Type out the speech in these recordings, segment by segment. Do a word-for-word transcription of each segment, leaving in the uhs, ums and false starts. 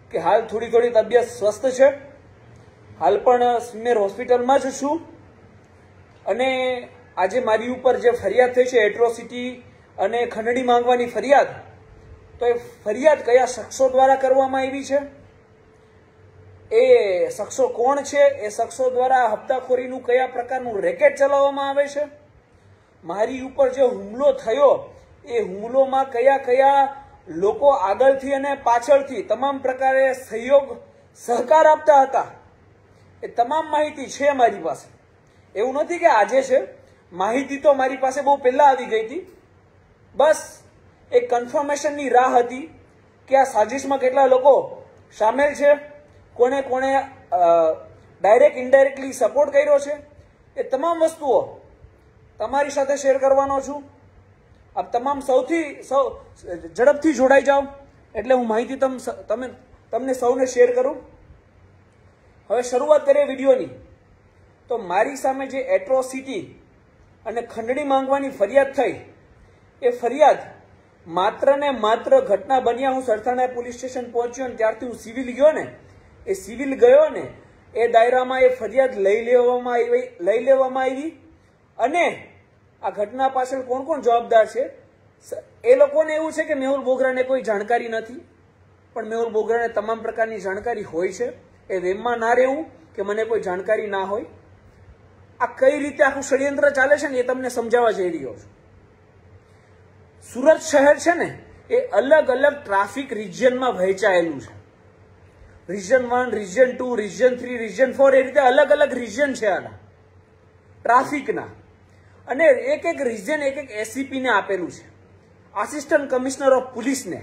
કે હાલ થોડી થોડી તબિયત સ્વસ્થ છે, હાલ પણ સિનિયર હોસ્પિટલમાં જ છું અને આજે મારી ઉપર જે ફરિયાદ થઈ છે એટ્રોસિટી અને ખંડણી માંગવાની ફરિયાદ, તો એ ફરિયાદ કયા શખ્સો દ્વારા કરવામાં આવી છે, એ શખ્સો કોણ છે, એ શખ્સો દ્વારા હપ્તાખોરીનું કયા પ્રકારનું રેકેટ ચલાવવામાં આવે છે, મારી ઉપર જે હુમલો થયો એ હુમલોમાં કયા કયા લોકો આગળથી અને પાછળથી તમામ પ્રકારે સહયોગ સહકાર આપતા હતા, એ તમામ માહિતી છે મારી પાસે. એવું નથી કે આજે છે, માહિતી તો મારી પાસે બહુ પહેલા આવી ગઈ હતી. બસ એક કન્ફર્મેશનની રાહ હતી કે આ સાજિશમાં કેટલા લોકો સામેલ છે, કોને કોને ડાયરેક્ટ ઇનડાયરેક્ટલી સપોર્ટ કર્યો છે, એ તમામ વસ્તુઓ તમારી સાથે શેર કરવાનો છું. આપ તમામ સૌથી સૌ ઝડપથી જોડાઈ જાઓ એટલે હું માહિતી તમ તમે તમને સૌને શેર કરું. હવે શરૂઆત કરીએ વિડીયોની. તો મારી સામે જે એટ્રોસિટી અને ખંડણી માંગવાની ફરિયાદ થઈ, એ ફરિયાદ માત્ર ને માત્ર ઘટના બન્યા હું સરથાણા પોલીસ સ્ટેશન પહોંચ્યો ને ત્યારથી હું સિવિલ ગયો ને, એ સિવિલ ગયો ને એ દાયરામાં એ ફરિયાદ લઈ લેવામાં આવી લઈ લેવામાં આવી અને આ ઘટના પાછળ કોણ કોણ જવાબદાર છે એ લોકોને એવું છે કે મેહુલ બોગરાને કોઈ જાણકારી નથી, પણ મેહુલ બોગરાને તમામ પ્રકારની જાણકારી હોય છે. એ વેમમાં ના રહેવું કે મને કોઈ જાણકારી ના હોય. આ કઈ રીતે આખું ષડયંત્ર ચાલે છે ને એ તમને સમજાવવા જઈ રહ્યો છું. સુરત શહેર છે ને એ અલગ અલગ ટ્રાફિક રિજિયનમાં વહેંચાયેલું છે. Region one, region two, region three, region four, એ રીતે અલગ અલગ રિજિયન છે આના ટ્રાફિકના. અને એક એક રિજિયન એક એક એસીપી ને આપેલું છે, આસિસ્ટન્ટ કમિશનર ઓફ પોલીસને.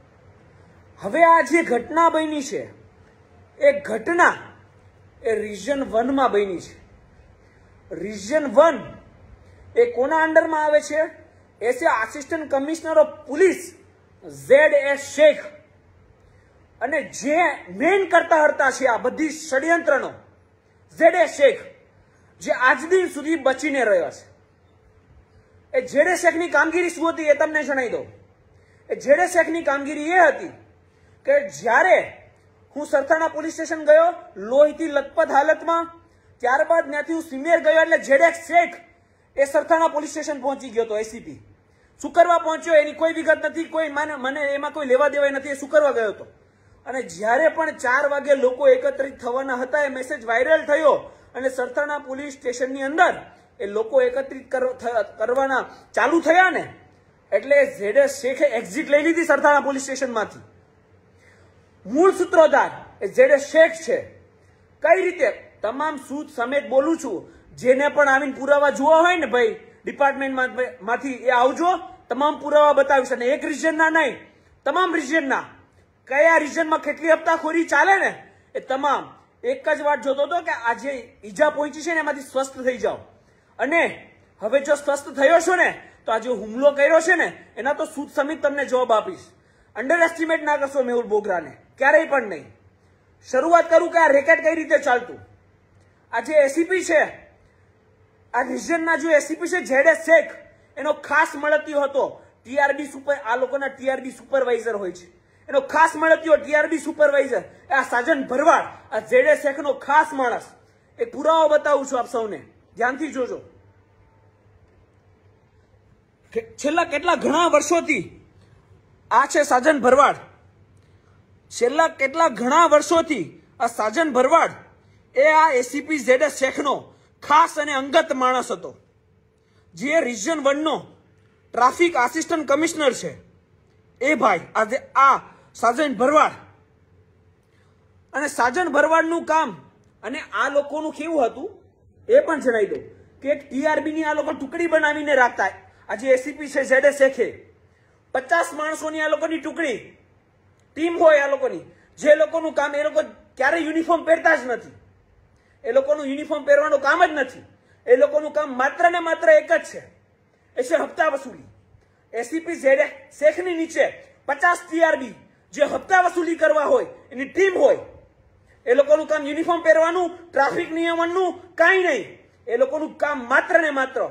હવે આ જે ઘટના બની છે એ ઘટના એ રિજિયન વન માં બની છે. રિજિયન વન એ કોના અંડરમાં આવે છે? એ છે assistant commissioner of police Z S Sheikh. અને જે મેન કરતા હરતા છે આ બધી ષડયંત્રનો ઝેડ એસ શેખ, જે આજ દિન સુધી બચીને રહ્યો છે. એ ઝેડ એસ શેખની કામગીરી શું હતી એ તમને જણાવી દઉં. એ ઝેડ એસ શેખની કામગીરી એ હતી કે જ્યારે હું સરથાણા પોલીસ સ્ટેશન ગયો લોહીથી લથપથ હાલતમાં, ત્યારબાદ ત્યાંથી હું સિનિયર ગયો એટલે ઝેડ એસ શેખ એ સરથાણા પોલીસ સ્ટેશન પહોંચી ગયો હતો. એસીપી શું કરવા પહોંચ્યો એની કોઈ વિગત નથી, કોઈ મને મને એમાં કોઈ લેવા દેવાય નથી. એ શું કરવા ગયો હતો? અને જ્યારે પણ ચાર વાગે લોકો એકત્રિત થવાના હતા, એ મેસેજ વાયરલ થયો અને સરથાણા પોલીસ સ્ટેશનની અંદર એ લોકો એકત્રિત કરવાના ચાલુ થયા ને એટલે ઝેડ એસ શેખે એક્ઝિટ લઈ લીધી સરથાણા પોલીસ સ્ટેશનમાંથી. મૂળ સૂત્રધાર એ ઝેડ એસ શેખ છે. કઈ રીતે? તમામ સૂત સમેત બોલું છું. જેને પણ આવીને પુરાવા જોવા હોય ને ભાઈ ડિપાર્ટમેન્ટમાંથી એ આવજો, તમામ પુરાવા બતાવીશ. અને એક રિજિયનના નહીં, તમામ રિજિયનના કયા રિજિયનમાં કેટલી હપ્તાખોરી ચાલે ને એ તમામ. એક જ વાત જોતો હતો કે આ જે ઈજા પહોંચી છે ને એમાંથી સ્વસ્થ થઈ જાઓ. અને હવે જો સ્વસ્થ થયો છો ને તો આ જે હુમલો કર્યો છે ને એના તો સૂત સમિત તમને જવાબ આપીશ. અંડર એસ્ટિમેટ ના કરશો મેહુલ બોગરાને, ક્યારેય પણ નહીં. શરૂઆત કરું કે આ રેકેટ કઈ રીતે ચાલતું. આ જે એસીપી છે, આ રિજિયનના જે એસીપી છે ઝેડ એસ શેખ, એનો ખાસ મળતિયો હતો ટીઆરબી સુપર. આ લોકોના ટીઆરબી સુપરવાઇઝર હોય છે, એનો ખાસ મળતિયો ટીઆરબી સુપરવાઇઝર આ સાજન ભરવાડ, આ ઝેડ એસ શેખનો ખાસ માણસ. એ પુરાવો બતાવું છું, આપ સૌને ધ્યાનથી જોજો. છેલ્લા કેટલા ઘણા વર્ષોથી આ છે સાજન ભરવાડ. છેલ્લા કેટલા ઘણા વર્ષોથી આ સાજન ભરવાડ એ આ એસીપી ઝેડ એસ શેખનો ખાસ અને અંગત માણસ હતો, જે રિજિયન વન નો ટ્રાફિક આસિસ્ટન્ટ કમિશનર છે. એ ભાઈ આજે આ સાજન ભરવાડ. અને સાજન ભરવાડનું કામ અને આ લોકોનું કેવું હતું એ પણ જણાવી દઉં કે એક ટીઆરબી ની આ લોકો ટુકડી બનાવીને રાખતા. આજે એસીપી છે ઝેડ એસ શેખે પચાસ માણસોની આ લોકોની ટુકડી ટીમ હોય આ લોકોની, જે લોકોનું કામ, એ લોકો ક્યારેય યુનિફોર્મ પહેરતા જ નથી. એ લોકોનું યુનિફોર્મ પહેરવાનું કામ જ નથી. એ લોકોનું કામ માત્ર ને માત્ર એક જ છે, એ છે હપ્તા વસૂલી. એસીપી ઝેડ એસ શેખની નીચે પચાસ ટીઆરબી જે હપ્તા વસૂલી કરવા હોય એની ટીમ હોય. એ લોકોનું કામ યુનિફોર્મ પહેરવાનું, ટ્રાફિક નિયમનનું કાંઈ નહીં. એ લોકોનું કામ માત્ર ને માત્ર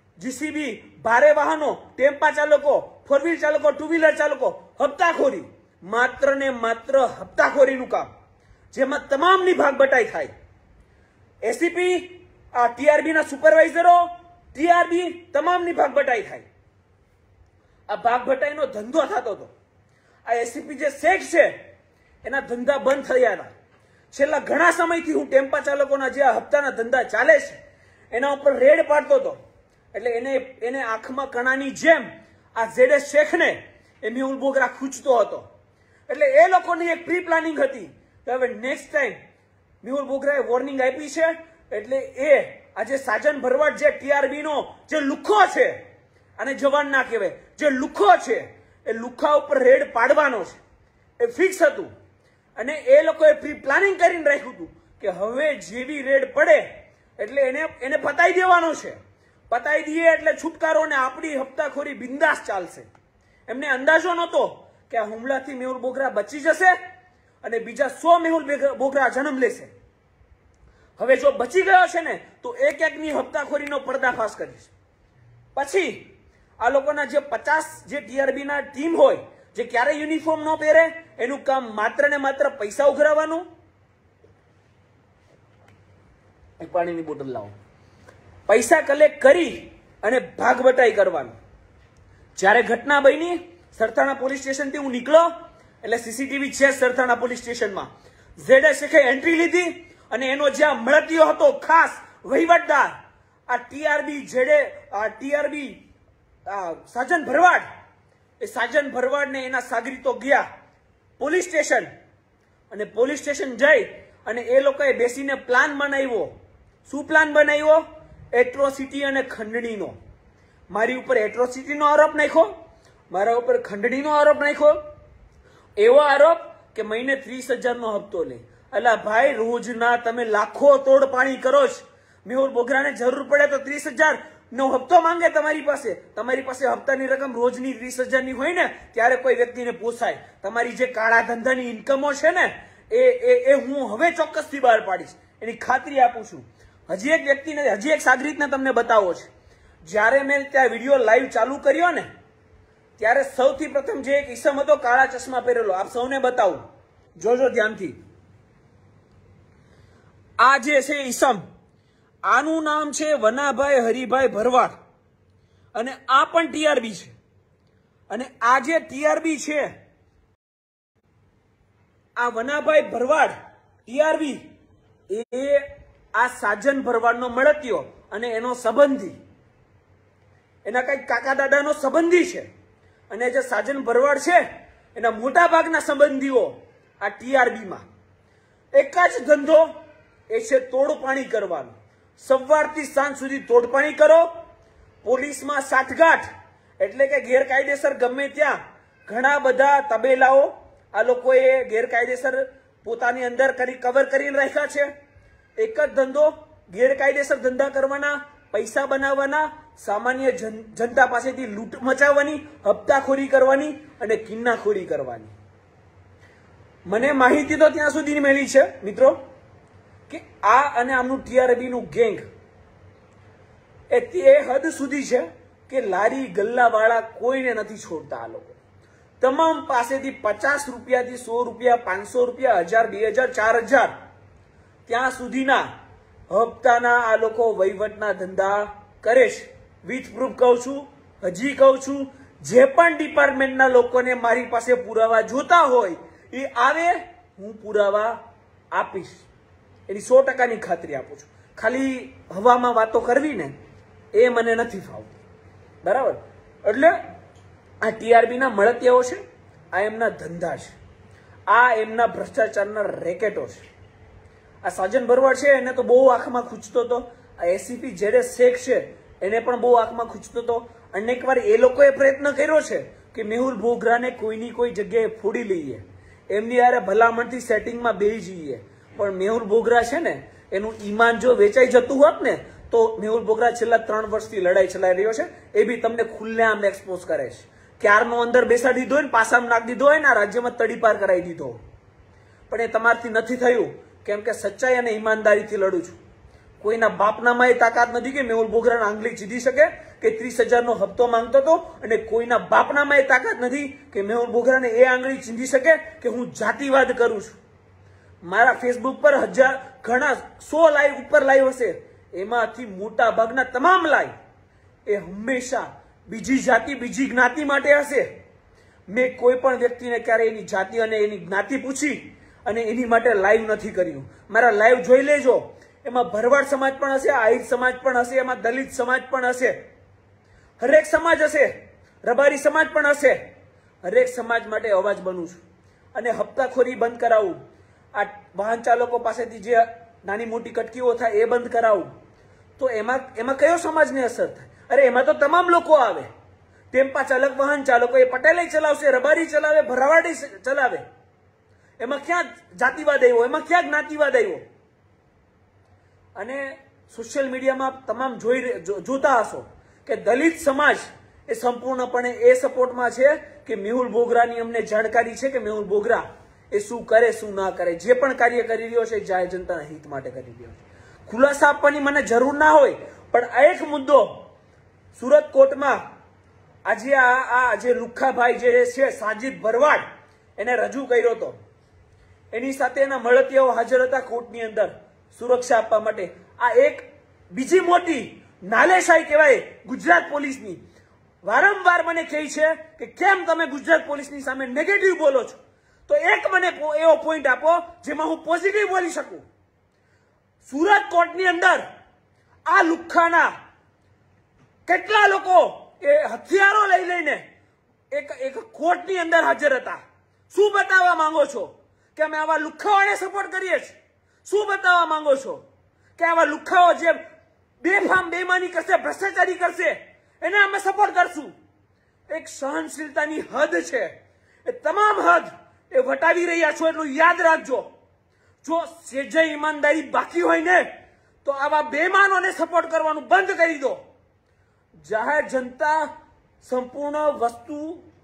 જીસીબી, ભારે વાહનો, ટેમ્પા ચાલકો, ફોર વ્હીલ ચાલકો, ટુ વ્હીલર ચાલકો, હપ્તાખોરી માત્ર ને માત્ર હપ્તાખોરીનું કામ, જેમાં તમામની ભાગબટાઈ થાય. એસીપી, આ ટીઆરબી ના સુપરવાઇઝરો, ટીઆરબી તમામની ભાગબટાઈ થાય. આ ભાગબટાઈનો ધંધો થતો હતો. આ એસીપી જે શેખ છે એના ધંધા બંધ થયા હતા. છેલ્લા ઘણા સમયથી હું ટેમ્પા ચાલકોના જે હપ્તાના ધંધા ચાલે છે એના ઉપર રેડ પાડતો હતો. એટલે એને એને આંખમાં કણાની જેમ આ ઝેડએસ શેખને એ મેહુલ બોગરા ખૂંચતો હતો. એટલે એ લોકોની એક પ્રી પ્લાનિંગ હતી કે હવે નેક્સ્ટ ટાઈમ મેહુલ બોગરાએ વોર્નિંગ આપી છે એટલે એ આજે સાજન ભરવાડ જે ટીઆરબી નો જે લુખ્ખો છે, અને જવાન ના કહેવાય, જે લુખ્ખો છે એ લુખ્ખા ઉપર રેડ પાડવાનો છે, એ ફિક્સ હતું. અને એ લોકોએ પ્રી પ્લાનિંગ કરીને રાખ્યું હતું કે હવે જેવી રેડ પડે એટલે એને એને પતાઈ દેવાનો છે. પતાઈ દઈએ એટલે છુટકારો ને આપણી હપ્તાખોરી બિંદાસ ચાલશે. એમને અંદાજો નહોતો કે આ હુમલાથી મેહુલ બોગરા બચી જશે અને બીજા સો મેહુલ બોગરા જન્મ લેશે. હવે જો બચી ગયો છે ને તો એક એકની હપ્તાખોરીનો પર્દાફાશ કરીશ. પછી આ લોકોના જે પચાસ જે ટીઆરબી ના ટીમ હોય જે ક્યારે યુનિફોર્મ ન પહેરે, એનું કામ માત્ર ને માત્ર પૈસા ઉઘરાવવાનું. એક પાણીની બોટલ લાવો. પૈસા કલેક્ટ કરી અને ભાગબટાઈ કરવાનું. જ્યારે ઘટના બની સરથાણા પોલીસ સ્ટેશનથી હું નીકળો એટલે સીસીટીવી છે સરથાણા પોલીસ સ્ટેશનમાં. ઝેડએસ શેખે એન્ટ્રી લીધી અને એનો જ્યાં મળતિયો હતો ખાસ વહીવટદાર આ ટીઆરબી જેડે આ ટીઆરબી સાજન ભરવાડ, એ સાજન ભરવાડ ને એના સાગરીતો ગયા પોલીસ સ્ટેશન. અને પોલીસ સ્ટેશન જઈ અને એ લોકોએ બેસીને પ્લાન બનાવ્યો. શું પ્લાન બનાવ્યો? એટ્રોસિટી અને ખંડણીનો. મારી ઉપર એટ્રોસિટીનો આરોપ નાખ્યો, મારા ઉપર ખંડણીનો આરોપ નાખ્યો. એવો આરોપ કે મહિને ત્રીસ હજારનો હપ્તો લે. અલા ભાઈ, રોજના તમે લાખો તોડ પાણી કરો છો. મેહુલ બોગરાને જરૂર પડે તો ત્રીસ હજાર નો હપ્તો માંગે તમારી પાસે. તમારી પાસે હપ્તાની રકમ રોજની ત્રીસ હજાર ની હોય ને ત્યારે કોઈ વ્યક્તિને પોસાય. તમારી જે કાળા ધંધાની ઇન્કમો છે ને એ એ હું હવે ચોક્કસથી બહાર પાડીશ, એની ખાતરી આપું છું. હજી એક વ્યક્તિને, હજી એક સાગરીતને તમને બતાવો છે. જ્યારે મેં ત્યાં વિડીયો લાઈવ ચાલુ કર્યો ને ત્યારે સૌથી પ્રથમ જે એક ઈસમ હતો કાળા ચશ્મા પહેરેલો, આપ સૌને બતાવું, જોજો ધ્યાનથી. આ જે છે ઈસમ, આનું નામ છે વનાભાઈ હરિભાઈ ભરવાડ અને આ પણ ટીઆરબી છે. અને આ જે ટીઆરબી છે, આ વનાભાઈ ભરવાડ ટીઆરબી એ આ સાજન ભરવાડનો મળતિયો અને એનો સંબંધી, એના કઈક કાકા દાદાનો સંબંધી છે. અને જે સાજન ભરવાડ છે એના મોટા ભાગના સંબંધીઓ આ ટીઆરબીમાં. એક જ ધંધો એ છે તોડપાણી કરવાનો. સવારથી સાંજ સુધી તોડપાણી કરો. પોલીસમાં સાઠગાંઠ, એટલે કે ગેરકાયદેસર ગમે ત્યાં ઘણા બધા તબેલાઓ આ લોકોએ ગેરકાયદેસર પોતાની અંદર કરી કવર કરીને રાખ્યા છે. એક જ ધંધો, ગેરકાયદેસર ધંધા કરવાના, પૈસા બનાવવાના, સામાન્ય જનતા પાસેથી લૂંટ મચાવવાની, હપ્તાખોરી કરવાની અને કિન્નાખોરી કરવાની. મને માહિતી તો ત્યાં સુધી મળી છે મિત્રો કે આ અને આમનું ટીઆરબી નું ગેંગ એ તે હદ સુધી છે કે લારી ગલ્લા વાળા કોઈને નથી છોડતા. આ લોકો તમામ પાસેથી પચાસ રૂપિયાથી સો રૂપિયા, પાંચસો રૂપિયા, હજાર, બે હજાર, ચાર હજાર ત્યાં સુધીના હપ્તાના આ લોકો વહીવટના ધંધા કરે છે. વિથ પ્રૂફ કહું છું, હજી કહું છું, જે પણ ડિપાર્ટમેન્ટના લોકોને મારી પાસે પુરાવા જોતા હોય એ આવે, હું પુરાવા આપીશ. એની સો ટકાની ખાતરી આપું છું. ખાલી હવામાં વાતો કરવી ને એ મને નથી ફાવતી, બરાબર? એટલે આ ટીઆરબી ના મળતિયાઓ છે, આ એમના ધંધા છે, આ એમના ભ્રષ્ટાચારના રેકેટો છે. આ સાજન ભરવાડ છે એને તો બહુ આંખમાં ખૂંચતો હતો. આ એસીપી ઝેડએસ શેખ છે એને પણ બહુ આંખમાં ખૂંચતો હતો. અનેક વાર એ લોકોએ પ્રયત્ન કર્યો છે કે મેહુલ બોગરાને કોઈની કોઈ જગ્યાએ ફોડી લઈએ, એમની યારે ભલામણથી સેટિંગમાં બેસી જઈએ. પણ મેહુલ બોગરા છે ને એનું ઈમાન જો વેચાઈ જતું હોત ને તો મેહુલ બોગરા છેલ્લા ત્રણ વર્ષથી લડાઈ ચલાવી રહ્યો છે. એ બી તમને ખુલ્લેઆમ એક્સપોઝ કરે છે. ક્યારનો અંદર બેસાડી દીધો હોય ને પાસામાં નાખી દીધો હોય ને આ રાજ્યમાં તડીપાર કરાવી દીધો, પણ એ તમારથી નથી થયું કેમ કે સચ્ચાઈ અને ઈમાનદારીથી લડું છું. કોઈના બાપનામાં એ તાકાત નથી કે મેહુલ બોગરાના આંગળી ચીધી શકે કે ત્રીસ હજારનો હપ્તો માંગતો હતો, અને કોઈના બાપનામાં એ તાકાત નથી કે મેહુલ બોગરાને એ આંગળી ચીંધી શકે કે હું જાતિવાદ કરું છું. મારા ફેસબુક પર હજાર ઘણા સો લાઈવ ઉપર લાઈવ હશે, એમાંથી મોટા ભાગના તમામ લાઈવ એ હંમેશા બીજી જાતિ બીજી જ્ઞાતિ માટે હશે. મેં કોઈ પણ વ્યક્તિને ક્યારે એની જાતિ અને એની જ્ઞાતિ પૂછી અને એની માટે લાઈવ નથી કર્યું. મારા લાઈવ જોઈ લેજો, એમાં ભરવાડ સમાજ પણ હશે, આહિર સમાજ પણ હશે, એમાં દલિત સમાજ પણ હશે, હરેક સમાજ હશે, રબારી સમાજ પણ હશે. હરેક સમાજ માટે અવાજ બનું છું અને હપ્તાખોરી બંધ કરાવું. આ વાહન ચાલકો પાસેથી જે નાની મોટી કટકીઓ થાય એ બંધ કરાવું. તો એમાં એમાં કયો સમાજને અસર થાય? અરે એમાં તો તમામ લોકો આવે. ટેમ્પા ચાલક, વાહન ચાલકો, એ પટેલે ચલાવશે, રબારી ચલાવે, ભરવાડી ચલાવે. એમાં ક્યાં જાતિવાદ આવ્યો? એમાં ક્યાં જ્ઞાતિવાદ આવ્યો? અને સોશિયલ મીડિયામાં તમામ જોઈ જોતા હશો કે દલિત સમાજ એ સંપૂર્ણપણે એ સપોર્ટમાં છે કે મેહુલ બોગરાની અમને જાણકારી છે કે મેહુલ બોગરા એ શું કરે શું ના કરે. જે પણ કાર્ય કરી રહ્યો છે જાહેર જનતાના હિત માટે કરી રહ્યો છે. ખુલાસા આપવાની મને જરૂર ના હોય, પણ આ એક મુદ્દો સુરત કોર્ટમાં આજે આ આ જે લુખ્ખાભાઈ જે છે સાજિદ ભરવાડ એને રજૂ કર્યો હતો. એની સાથે એના મળતિયાઓ હાજર હતા કોર્ટની અંદર સુરક્ષા આપવા માટે. આ એક બીજી મોટી નાલેશાહી કહેવાય ગુજરાત પોલીસની. વારંવાર મને કહે છે કે કેમ તમે ગુજરાત પોલીસની સામે નેગેટિવ બોલો છો, તો એક મને એવો પોઈન્ટ આપો જેમાં હું પોઝિટિવ બોલી શકું. સુરત કોર્ટની અંદર આ લુખ્ખાના કેટલા લોકો એ હથિયારો લઈ લઈને એક એક કોર્ટની અંદર હાજર હતા. શું બતાવવા માંગો છો? કે અમે આવા લુખ્ખાઓને સપોર્ટ કરીએ છીએ? શું બતાવવા માંગો છો? કે આવા લુખ્ખાઓ જે બેફામ બેમાની કરશે, ભ્રષ્ટાચારી કરશે, એને અમે સપોર્ટ કરશું? એક સહનશીલતાની હદ છે, એ તમામ હદ એ વટાવી રહ્યા છો, એટલું યાદ રાખજો. જો સેજે ઈમાનદારી બાકી હોય ને તો આવા બેમાનોને સપોર્ટ કરવાનું બંધ કરી દો. જાહેર જનતા સંપૂર્ણ વસ્તુ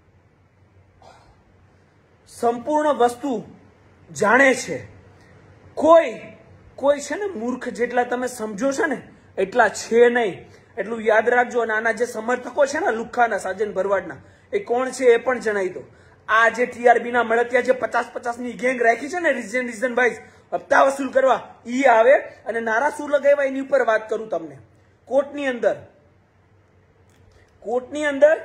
સંપૂર્ણ વસ્તુ જાણે છે. કોઈ કોઈ છે ને મૂર્ખ જેટલા તમે સમજો છો ને એટલા છે નહીં, એટલું યાદ રાખજો. અને આના જે સમર્થકો છે ને લુખ્ખાના, સાજન ભરવાડના, એ કોણ છે એ પણ જણાવી દો. આ જે ટીઆરબી ના મળતિયા જે પચાસ પચાસ ની ગેંગ રાખી છે ને રીજન રીજન વાઇઝ હપ્તા વસૂલ કરવા, ઈ આવે અને નારા શું લગાવ્યા એની ઉપર વાત કરું તમને. કોર્ટની અંદર કોર્ટની અંદર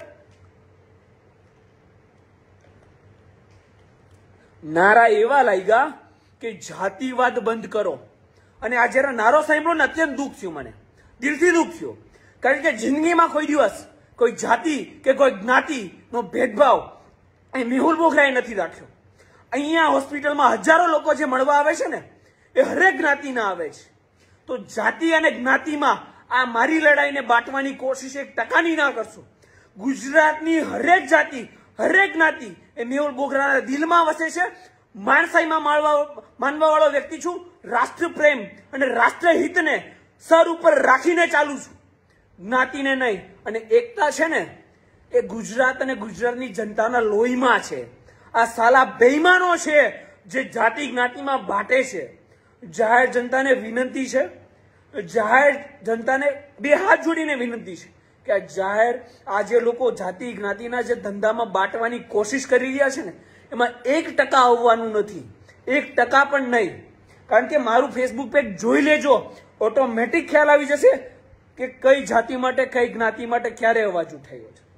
નારા એવા લાગ્યા કે જાતિવાદ બંધ કરો. અને આ જરા નારો સાંભળો ને અત્યંત દુઃખ થયું, મને દિલથી દુઃખ થયું. કારણ કે જિંદગીમાં કોઈ દિવસ કોઈ જાતિ કે કોઈ જ્ઞાતિ નો ભેદભાવ એ મેહુલ બોગરાએ નથી રાખ્યો. અહીંયા હોસ્પિટલમાં હજારો લોકો જે મળવા આવે છે ને એ હરેક જ્ઞાતિના આવે છે. તો જાતિ અને જ્ઞાતિમાં આ મારી લડાઈને બાંટવાની કોશિશ એક ટકાની ના કરશો. ગુજરાતની હરેક જાતિ, હરેક જ્ઞાતિ એ મેહુલ બોગરાના દિલમાં વસે છે. માણસાઈમાં માનવા માનવા વાળો વ્યક્તિ છું. રાષ્ટ્ર પ્રેમ અને રાષ્ટ્રહિતને સર ઉપર રાખીને ચાલુ છું, જ્ઞાતિને નહીં. અને એકતા છે ને એ ગુજરાત અને ગુજરાતની જનતાના લોહીમાં છે. આ સાલા બેઈમાનો છે જે જાતિ જ્ઞાતિમાં બાંટે છે. જાહેર જનતાને વિનંતી છે, જાહેર જનતાને બે હાથ જોડીને વિનંતી છે કે આ જાહેર આ જે લોકો જાતિ જ્ઞાતિના જે ધંધામાં બાંટવાની કોશિશ કરી રહ્યા છે ને એમાં એક ટકા આવવાનું નથી, એક ટકા પણ નહીં. કારણ કે મારું ફેસબુક પેજ જોઈ લેજો, ઓટોમેટિક ખ્યાલ આવી જશે કે કઈ જાતિ માટે કઈ જ્ઞાતિ માટે ક્યારે અવાજ ઉઠાયો છે.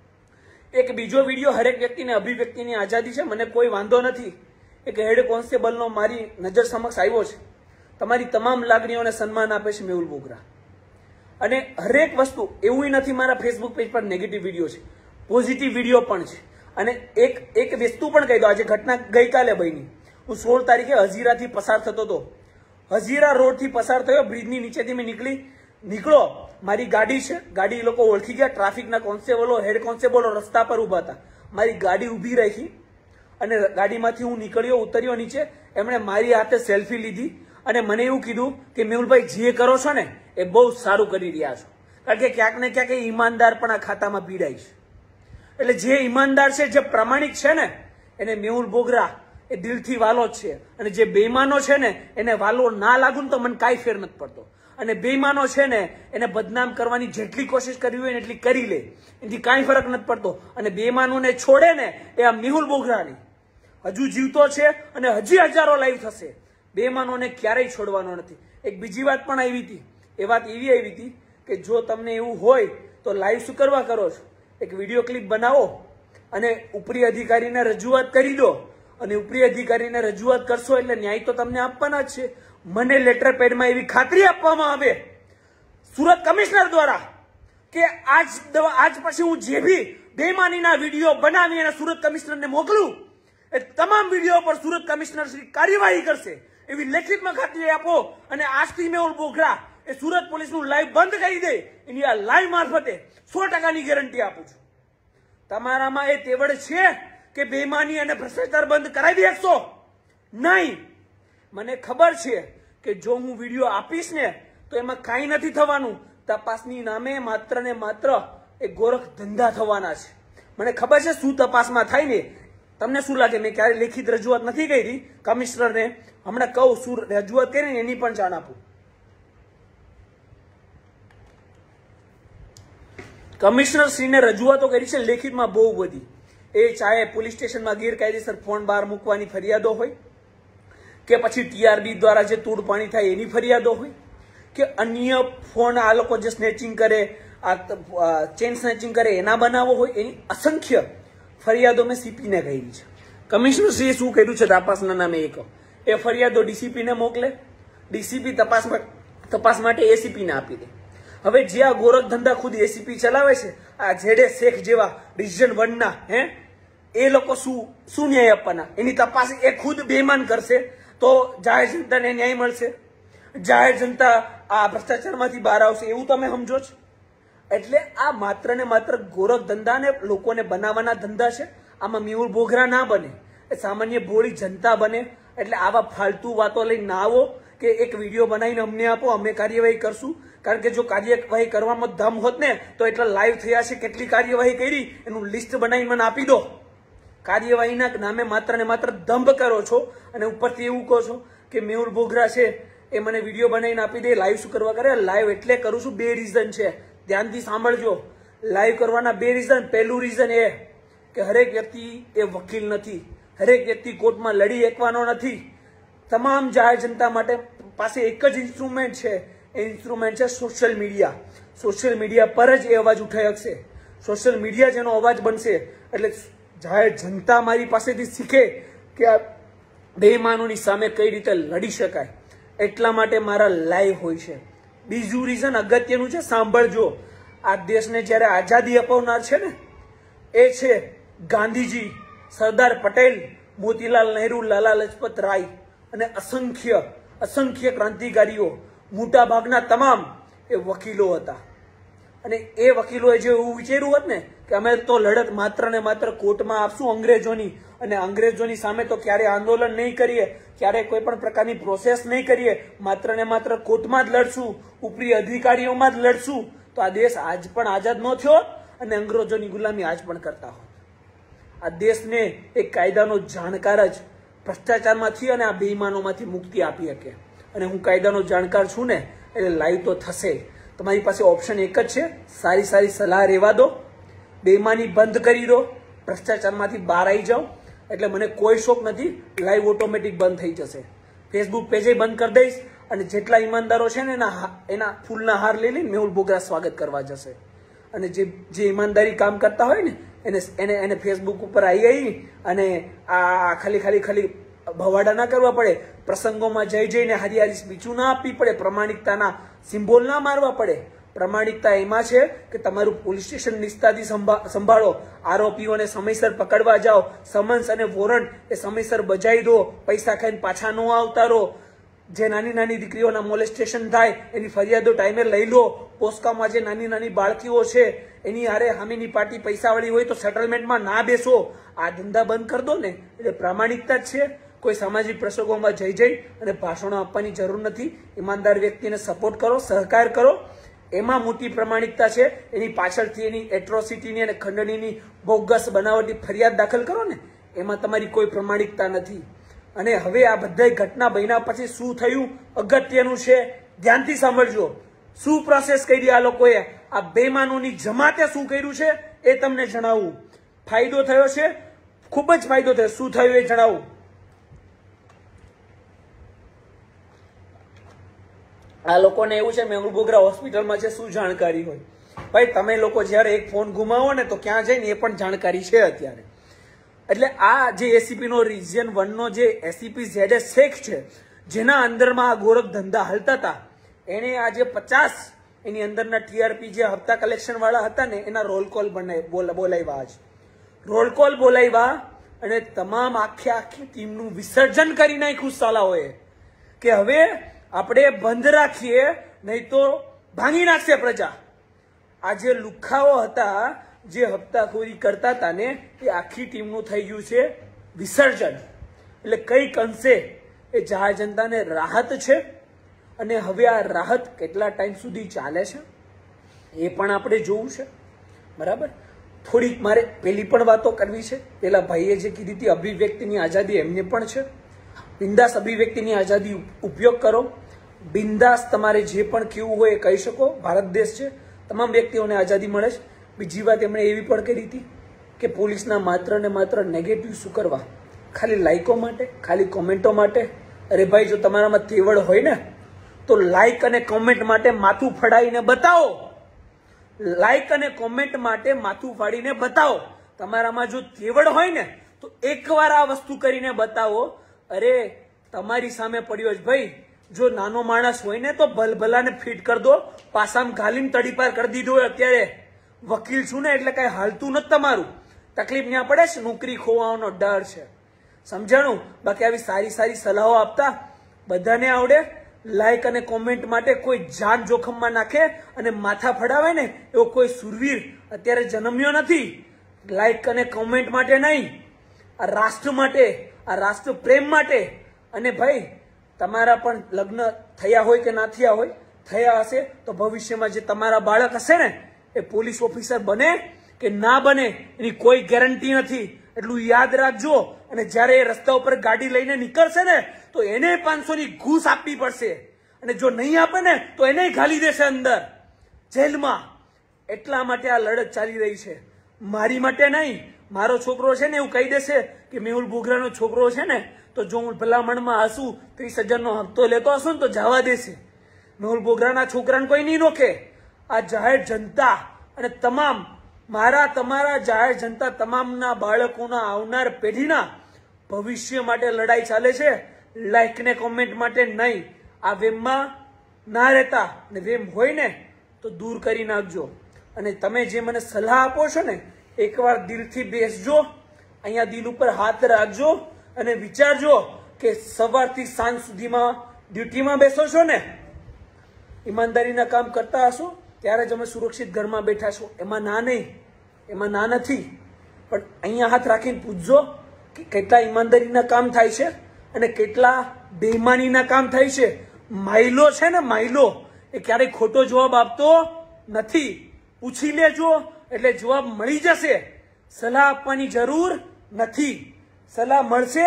એક બીજો વિડીયો, હરેક વ્યક્તિને અભિવ્યક્તિની આઝાદી છે, મને કોઈ વાંધો નથી. એક હેડ કોન્સ્ટેબલનો મારી નજર સમક્ષ આવ્યો છે. તમારી તમામ લાગણીઓને સન્માન આપે છે મેહુલ બોગરા. અને હરેક વસ્તુ એવું નથી મારા ફેસબુક પેજ પર નેગેટિવ વિડીયો છે, પોઝિટિવ વિડીયો પણ છે. અને એક એક વસ્તુ પણ કહી દો, આજે ઘટના ગઈકાલે બની. હું સોળ તારીખે હજીરાથી પસાર થતો હતો, હજીરા રોડથી પસાર થયો, બ્રિજની નીચેથી મેં નીકળી નીકળો મારી ગાડી છે, ગાડી લોકો ઓળખી ગયા, ટ્રાફિકના કોન્સ્ટેબલો, હેડ કોન્સ્ટેબલો રસ્તા પર ઉભા હતા. મારી ગાડી ઊભી રાખી અને ગાડીમાંથી હું નીકળ્યો, ઉતર્યો નીચે. એમણે મારી હાથે સેલ્ફી લીધી અને મને એવું કીધું કે મેહુલભાઈ જે કરો છો ને એ બહુ સારું કરી રહ્યા છો. કારણ કે ક્યાંક ને ક્યાંક એ ઈમાનદાર પણ આ ખાતામાં પીડાય છે. એટલે જે ઈમાનદાર છે, જે પ્રામાણિક છે ને એને મેહુલ બોગરા એ દિલથી વાલો જ છે. અને જે બેઈમાનો છે ને એને વાલો ના લાગુ ને તો મને કાંઈ ફેર નથી પડતો. અને બેઈમાનો છે ને એને બદનામ કરવાની જેટલી કોશિશ કરવી હોય ને એટલી કરી લે, એથી કાંઈ ફરક નથી પડતો. અને બેઈમાનોને છોડે ને એ આ મેહુલ બોગરાની હજુ જીવતો છે અને હજી હજારો લાઈવ થશે. બેઈમાનોને ક્યારેય છોડવાનો નથી. એક બીજી વાત પણ આવી હતી. એ વાત એવી આવી હતી કે જો તમને એવું હોય તો લાઈવ શું કરવા કરો છો, એક વિડીયો ક્લિપ બનાવો અને ઉપરી અધિકારીને રજૂઆત કરી દો. અને ઉપરી અધિકારીને રજૂઆત કરશો એટલે ન્યાય તો તમને આપવાના જ છે. મને લેટર પેડમાં એવી ખાતરી આપવામાં આવે સુરત કમિશનર દ્વારા કે આજ આજ પછી હું જે બી બેઈમાનીના વિડીયો બનાવી અને સુરત કમિશનરને મોકલું, એ તમામ વિડીયો પર સુરત કમિશનર શ્રી કાર્યવાહી કરશે એવી લેખિતમાં ખાતરી આપો. અને આજથી મેહુલ બોગરા એ સુરત પોલીસનું લાઈવ બંધ કરી દે એની આ લાઈવ મારફતે સો ટકાની ગેરંટી આપું છું. તમારામાં એ તેવડ છે કે બેઈમાની અને ભ્રષ્ટાચાર બંધ કરાવી દેશો? નહીં. મને ખબર છે કે જો હું વિડીયો આપીશ ને તો એમાં કાંઈ નથી થવાનું. તપાસની નામે માત્ર ને માત્ર એ ગોરખ ધંધા થવાના છે. મને ખબર છે શું તપાસમાં થાય ને. તમને શું લાગે મેં ક્યારે લેખિત રજૂઆત નથી કરી કમિશનરને? હમણાં કહું શું રજૂઆત કરીને એની પણ જાણ આપું. કમિશનર શ્રીને રજૂઆતો કરી છે લેખિતમાં બહુ બધી. એ ચાહે પોલીસ સ્ટેશનમાં ગેરકાયદેસર ફોન બહાર મૂકવાની ફરિયાદો હોય, કે પછી ટીઆરબી દ્વારા જે તોડ પાણી થાય એની ફરિયાદો હોય, કે અન્ય ફોન આ લોકો જે સ્નેચિંગ કરે, આ ચેન સ્નેચિંગ કરે એના બનાવો હોય, એની અસંખ્ય ફરિયાદો મેં સીપીને કરી છે. કમિશનર શ્રીએ શું કર્યું છે તપાસના નામે? એક એ ફરિયાદો ડીસીપીને મોકલે, ડીસીપી તપાસ તપાસ માટે એસીપીને આપી દે. હવે જે આ ગોરખ ધંધા ખુદ એસીપી ચલાવે છે, આ જેડે શેખ જેવા રિજન વન ના હે એ લોકો શું શું ન્યાય આપવાના? એની તપાસ એ ખુદ બેઈમાન કરશે તો જાહેર જનતાને ન્યાય મળશે, જાહેર જનતા આ ભ્રષ્ટાચારમાંથી બહાર આવશે એવું તમે સમજો છો? એટલે આ માત્ર ને માત્ર ગોરખ ધંધા ને લોકોને બનાવવાના ધંધા છે. આમાં મેહુલ બોગરા ના બને, એ સામાન્ય ભોળી જનતા બને. એટલે આવા ફાલતુ વાતો લઈને ના આવો કે એક વિડીયો બનાવીને અમને આપો, અમે કાર્યવાહી કરશું. કારણ કે જો કાર્યવાહી કરવામાં દમ હોત ને તો એટલા લાઈવ થયા છે, કેટલી કાર્યવાહી કરી એનું લિસ્ટ બનાવી મને આપી દો. કાર્યવાહીના નામે માત્ર ને માત્ર દંભ કરો છો અને ઉપરથી એવું કહો છો કે મેહુલ બોગરા છે એ મને વિડીયો બનાવીને આપી દે. લાઈવ શું કરવા કરે? લાઈવ એટલે કરું છું, બે રીઝન છે, ધ્યાનથી સાંભળજો. લાઈવ કરવાના બે રીઝન. પહેલું રીઝન એ કે હરેક વ્યક્તિ એ વકીલ નથી, હરેક વ્યક્તિ કોર્ટમાં લડી શકવાનો નથી. તમામ જાહેર જનતા માટે પાસે એક જ ઇન્સ્ટ્રુમેન્ટ છે, એ ઇન્સ્ટ્રુમેન્ટ છે સોશિયલ મીડિયા. સોશિયલ મીડિયા પર જ એ અવાજ ઉઠાઈ શકશે. સોશિયલ મીડિયા જેનો અવાજ બનશે એટલે જાહેર જનતા મારી પાસેથી શીખે કે આ બેઈમાનોની સામે કઈ રીતે લડી શકાય. એટલા માટે મારા લાઈવ હોય છે. બીજું રીઝન અગત્યનું છે, સાંભળજો. આ દેશને જ્યારે આઝાદી અપાવનાર છે ને એ છે ગાંધીજી, સરદાર પટેલ, મોતીલાલ નહેરુ, લાલા લજપત રાય અને અસંખ્ય અસંખ્ય ક્રાંતિકારીઓ. મોટા ભાગના તમામ એ વકીલો હતા. અને એ વકીલોએ જે એવું વિચાર્યું હોત ને કે અમે તો લડત માત્ર ને માત્ર કોર્ટમાં આપશું અંગ્રેજોની, અને અંગ્રેજોની સામે તો ક્યારે આંદોલન નહીં કરીએ, ક્યારે કોઈ પણ પ્રકારની પ્રોસેસ નહીં કરીએ, માત્ર ને માત્ર કોર્ટમાં જ લડશું, ઉપરી અધિકારીઓમાં જ લડશું, તો આ દેશ આજ પણ આઝાદ ન થયો અને અંગ્રેજોની ગુલામી આજ પણ કરતા હોત. આ દેશને એક કાયદાનો જાણકાર જ ભ્રષ્ટાચારમાંથી અને આ બેઈમાનોમાંથી મુક્તિ આપી શકે. અને હું કાયદાનો જાણકાર છું ને એટલે લાઈવ તો થશે. તમારી પાસે ઓપ્શન એક જ છે, સારી સારી સલાહ રહેવા દો, બેઈમાની બંધ કરી દો, ભ્રષ્ટાચારમાંથી બહાર આવી જાઓ. એટલે મને કોઈ શોખ નથી, લાઈવ ઓટોમેટિક બંધ થઈ જશે. ફેસબુક પેજે બંધ કરી દઈશ અને જેટલા ઈમાનદારો છે ને એના એના ફૂલના હાર લઈ લઈને મેહુલ બોગરા સ્વાગત કરવા જશે. અને જે જે ઈમાનદારી કામ કરતા હોય ને એને એને એને ફેસબુક ઉપર આવી આવી અને આ ખાલી ખાલી ખાલી ભવાડા ના કરવા પડે, પ્રસંગોમાં જઈ જઈને હારી હારી સ્પીચું ના આપવી પડે, પ્રમાણિકતાના સિમ્બોલ ના મારવા પડે. પ્રમાણિકતા એમાં છે કે તમારું પોલીસ સ્ટેશન નિષ્ઠાથી સંભાળો, આરોપીઓને સમયસર પકડવા જાઓ, સમન્સ અને વોરંટ એ સમયસર બજાવી દો, પૈસા ખાઈને પાછા ન આવતા રહો. જે નાની નાની દીકરીઓના મોલેસ્ટેશન થાય એની ફરિયાદો ટાઈમે લઈ લો. પોસ્કામાં જે નાની નાની બાળકીઓ છે એની હારે સામેની પાર્ટી પૈસાવાળી હોય તો સેટલમેન્ટમાં ના બેસો. આ ધંધા બંધ કરી દો ને એટલે પ્રામાણિકતા જ છે. કોઈ સામાજિક પ્રસંગોમાં જઈ જઈ અને ભાષણો આપવાની જરૂર નથી. ઈમાનદાર વ્યક્તિને સપોર્ટ કરો, સહકાર કરો, એમાં મોટી પ્રમાણિકતા છે. એની પાછળથી એની એટ્રોસિટીની અને ખંડણીની બોગસ બનાવટી ફરિયાદ દાખલ કરો ને એમાં તમારી કોઈ પ્રમાણિકતા નથી. અને હવે આ બધા ઘટના બન્યા પછી શું થયું અગત્યનું છે. ધ્યાનથી સાંભળજો, શું પ્રોસેસ કરી આ લોકોએ, આ બેમાનોની જમાતે શું કર્યું છે એ તમને જણાવું. ફાયદો થયો છે, ખૂબ જ ફાયદો થયો. શું થયું એ જણાવું. આ લોકોને એવું છે મેહુલ બોગરા હોસ્પિટલમાં છે, શું જાણકારી હોય ભાઈ. તમે લોકો જયારે એક ફોન ગુમાવો ને તો ક્યાં જાય ને એ પણ જાણકારી છે અત્યારે. એટલે આ જે એસીપી નો રિજિયન વન નો જે એસીપી ઝેડ એસ શેખ છે, જેના અંદરમાં આ ગોરખ ધંધા હાલતા હતા, એને આજે પચાસ એની અંદરના ટીઆરપી જે હપ્તા કલેક્શન વાળા હતા ને એના રોલ કોલ બોલાવ્યા. આજ રોલ કોલ બોલાવ્યા અને તમામ આખી આખી ટીમનું વિસર્જન કરી નાખ્યું સાલાઓએ કે હવે આપણે બંધ રાખીએ નહીં તો ભાંગી નાખશે પ્રજા. આ જે લુખાઓ હતા, જે હપ્તાખોરી કરતા હતા ને, એ આખી ટીમનું થઈ ગયું છે વિસર્જન. એટલે કઈક અંશે એ જાહેર જનતાને રાહત છે. અને હવે આ રાહત કેટલા ટાઈમ સુધી ચાલે છે એ પણ આપણે જોવું છે. બરાબર. થોડીક મારે પેલી પણ વાતો કરવી છે. પેલા ભાઈએ જે કીધી હતી અભિવ્યક્તિની આઝાદી, એમને પણ છે. બિંદાસ અભિવ્યક્તિની આઝાદી ઉપયોગ કરો. બિંદાસ તમારે જે પણ કહેવું હોય એ કહી શકો. ભારત દેશ છે, તમામ વ્યક્તિઓને આઝાદી મળે છે. બીજી વાત એમણે એવી પણ કરી હતી કે પોલીસના માત્ર ને માત્ર નેગેટિવ શું કરવા, ખાલી લાઇકો માટે, ખાલી કોમેન્ટો માટે. અરે ભાઈ, જો તમારામાં તેવડ હોય ને તો લાઇક અને કોમેન્ટ માટે માથું ફડાઈને બતાવો. લાઇક અને કોમેન્ટ માટે માથું ફાડીને બતાવો. તમારામાં જો તેવડ હોય ને તો એકવાર આ વસ્તુ કરીને બતાવો. અરે તમારી સામે પડ્યો છે ભાઈ. જો નાનો માણસ હોય ને તો ભલભલાને ફિટ કરી દો, પાસામાં ઘાલીને તડીપાર કરી દીધો હોય. અત્યારે વકીલ છું ને એટલે કઈ હાલતું નથી તમારું. તકલીફ ત્યાં પડે છે, નોકરી ખોવાનો ડર છે. સમજાણું? બાકી આવી સારી સારી સલાહો આપતા બધાને આવડે. લાઇક અને કોમેન્ટ માટે કોઈ જાન જોખમમાં નાખે અને માથા ફડાવે ને એવો કોઈ સુરવીર અત્યારે જન્મ્યો નથી. લાઇક અને કોમેન્ટ માટે નહીં, આ રાષ્ટ્ર માટે, આ રાષ્ટ્ર પ્રેમ માટે. અને ભાઈ, તમારા પણ લગ્ન થયા હોય કે ના થયા હોય, થયા હશે તો ભવિષ્યમાં જે તમારા બાળક હશે ને એ પોલીસ ઓફિસર બને કે ના બને એની કોઈ ગેરંટી નથી. એટલું યાદ રાખજો. અને જયારે એ રસ્તા ઉપર ગાડી લઈને નીકળશે ને તો એને પાંચસો ની ઘૂસ આપવી પડશે. અને જો નહીં આપે ને તો એને ઘાલી દેશે અંદર જેલમાં. એટલા માટે આ લડત ચાલી રહી છે. મારી માટે નહીં. મારો છોકરો છે ને એવું કહી દેશે કે મેહુલ બોગરાનો છોકરો છે ને, તો જો હું ભલામણમાં હસું ત્રીસ હજાર નો હપ્તો લેતો હશું ને તો જવા દેશે. મેહુલ બોગરાના છોકરાને કોઈ નહીં રોકે. આ જાહેર જનતા અને તમામ મારા તમારા જાહેર જનતા તમામના બાળકોના આવનાર પેઢીના ભવિષ્ય માટે લડાઈ ચાલે છે. લાઇક ને કોમેન્ટ માટે નહીં. આ વેમમાં ના રહેતા. ને વેમ હોય ને તો દૂર કરી નાખજો. અને તમે જે મને સલાહ આપો છો ને, એકવાર દિલથી બેસજો, અહીંયા દિલ ઉપર હાથ રાખજો અને વિચારજો કે સવારથી સાંજ સુધીમાં ડ્યુટીમાં બેસો છો ને, ઈમાનદારીના કામ કરતા હશો ત્યારે જ અમે સુરક્ષિત ઘરમાં બેઠા છો. એમાં ના નહીં, એમાં ના નથી. પણ અહીંયા હાથ રાખીને પૂછજો કે કેટલા ઈમાનદારીના કામ થાય છે અને કેટલા બેઈમાનીના કામ થાય છે. માઇલો છે ને, માઇલો એ ક્યારેય ખોટો જવાબ આપતો નથી. પૂછી લેજો એટલે જવાબ મળી જશે. સલાહ આપવાની જરૂર નથી. સલાહ મળશે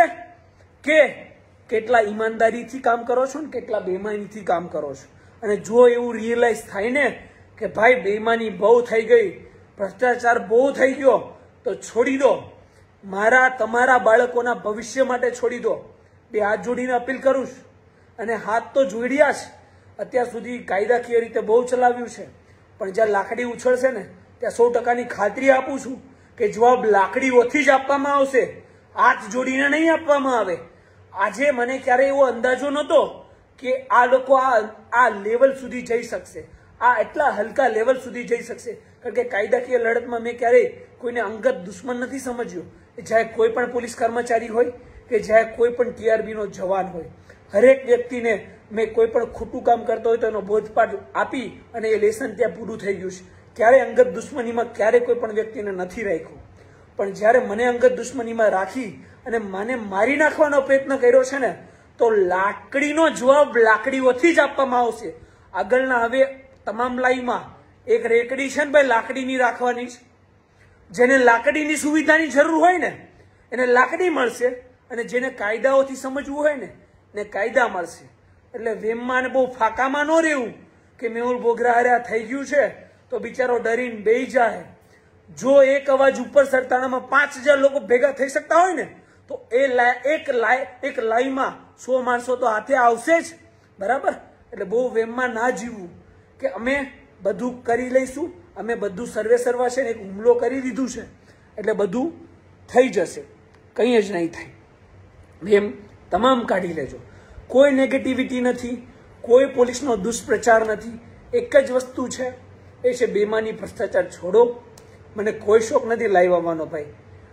કે કેટલા ઈમાનદારીથી કામ કરો છો ને કેટલા બેઈમાનીથી કામ કરો છો. અને જો એવું રિયલાઇઝ થાય ને કે ભાઈ બેઈમાની બહુ થઈ ગઈ, ભ્રષ્ટાચાર બહુ થઈ ગયો, તો છોડી દો. મારા તમારા બાળકોના ભવિષ્ય માટે છોડી દો. બે હાથ જોડીને અપીલ કરું છું. અને હાથ તો જોડ્યા છે. અત્યાર સુધી કાયદાકીય રીતે બહુ ચલાવ્યું છે, પણ જ્યાં લાકડી ઉછળશે ને ત્યાં સો ટકાની ખાતરી આપું છું કે જવાબ લાકડીઓથી જ આપવામાં આવશે. હાથ જોડીને નહીં આપવામાં આવે. આજે મને ક્યારે એવો અંદાજો નહોતો કે આ લોકો આ આ લેવલ સુધી જઈ શકશે, આ એટલા હલકા લેવલ સુધી જઈ શકશે. કારણ કે કાયદાકીય લડતમાં મેં ક્યારેય કોઈને અંગત દુશ્મન નથી સમજ્યો. ચાહે કોઈ પણ પોલીસ કર્મચારી હોય કે ચાહે કોઈ પણ ટીઆરબી નો જવાન હોય, હરેક વ્યક્તિને મેં કોઈ પણ ખોટું કામ કરતો હોય તો એનો બોધપાઠ આપી અને એ લેસન ત્યાં પૂરું થઈ ગયું છે. ક્યારે અંગત દુશ્મનીમાં ક્યારે કોઈ પણ વ્યક્તિને નથી રાખ્યું. પણ જ્યારે મને અંગત દુશ્મનીમાં રાખી અને મને મારી નાખવાનો પ્રયત્ન કર્યો છે ને, તો લાકડીનો જવાબ લાકડીઓથી જ આપવામાં આવશે. આગળના હવે તમામ લાઈનમાં એક રેકડી છે ને ભાઈ, લાકડીની રાખવાની છે. જેને લાકડીની સુવિધાની જરૂર હોય ને એને લાકડી મળશે, અને જેને કાયદાઓથી સમજવું હોય ને એને કાયદા મળશે. એટલે વેમમાં બહુ ફાકામાં ન રહેવું કે મેહુલ બોગરા હારે થઈ ગયું છે તો બિચારો ડરીને બેહી જાય. જો એક અવાજ ઉપર સરતાણામાં પાંચ હજાર લોકો ભેગા થઈ શકતા હોય ને તો એ એક લાઈ એક લાઈમાં સો માણસો તો હાથે આવશે જ. બરાબર? એટલે બહુ વેમમાં ના જીવવું કે અમે બધું કરી લઈશું, અમે બધું સર્વે સર્વા છે ને એક હુમલો કરી દીધું છે એટલે બધું થઈ જશે. કંઈ જ નહીં થાય. વેમ તમામ કાઢી લેજો. કોઈ નેગેટિવિટી નથી, કોઈ પોલીસનો દુષ્પ્રચાર નથી. એક જ વસ્તુ છે, એ છે બેમાની ભ્રષ્ટાચાર છોડો. મને કોઈ શોખ નથી લાઈવ આવવાનો ભાઈ.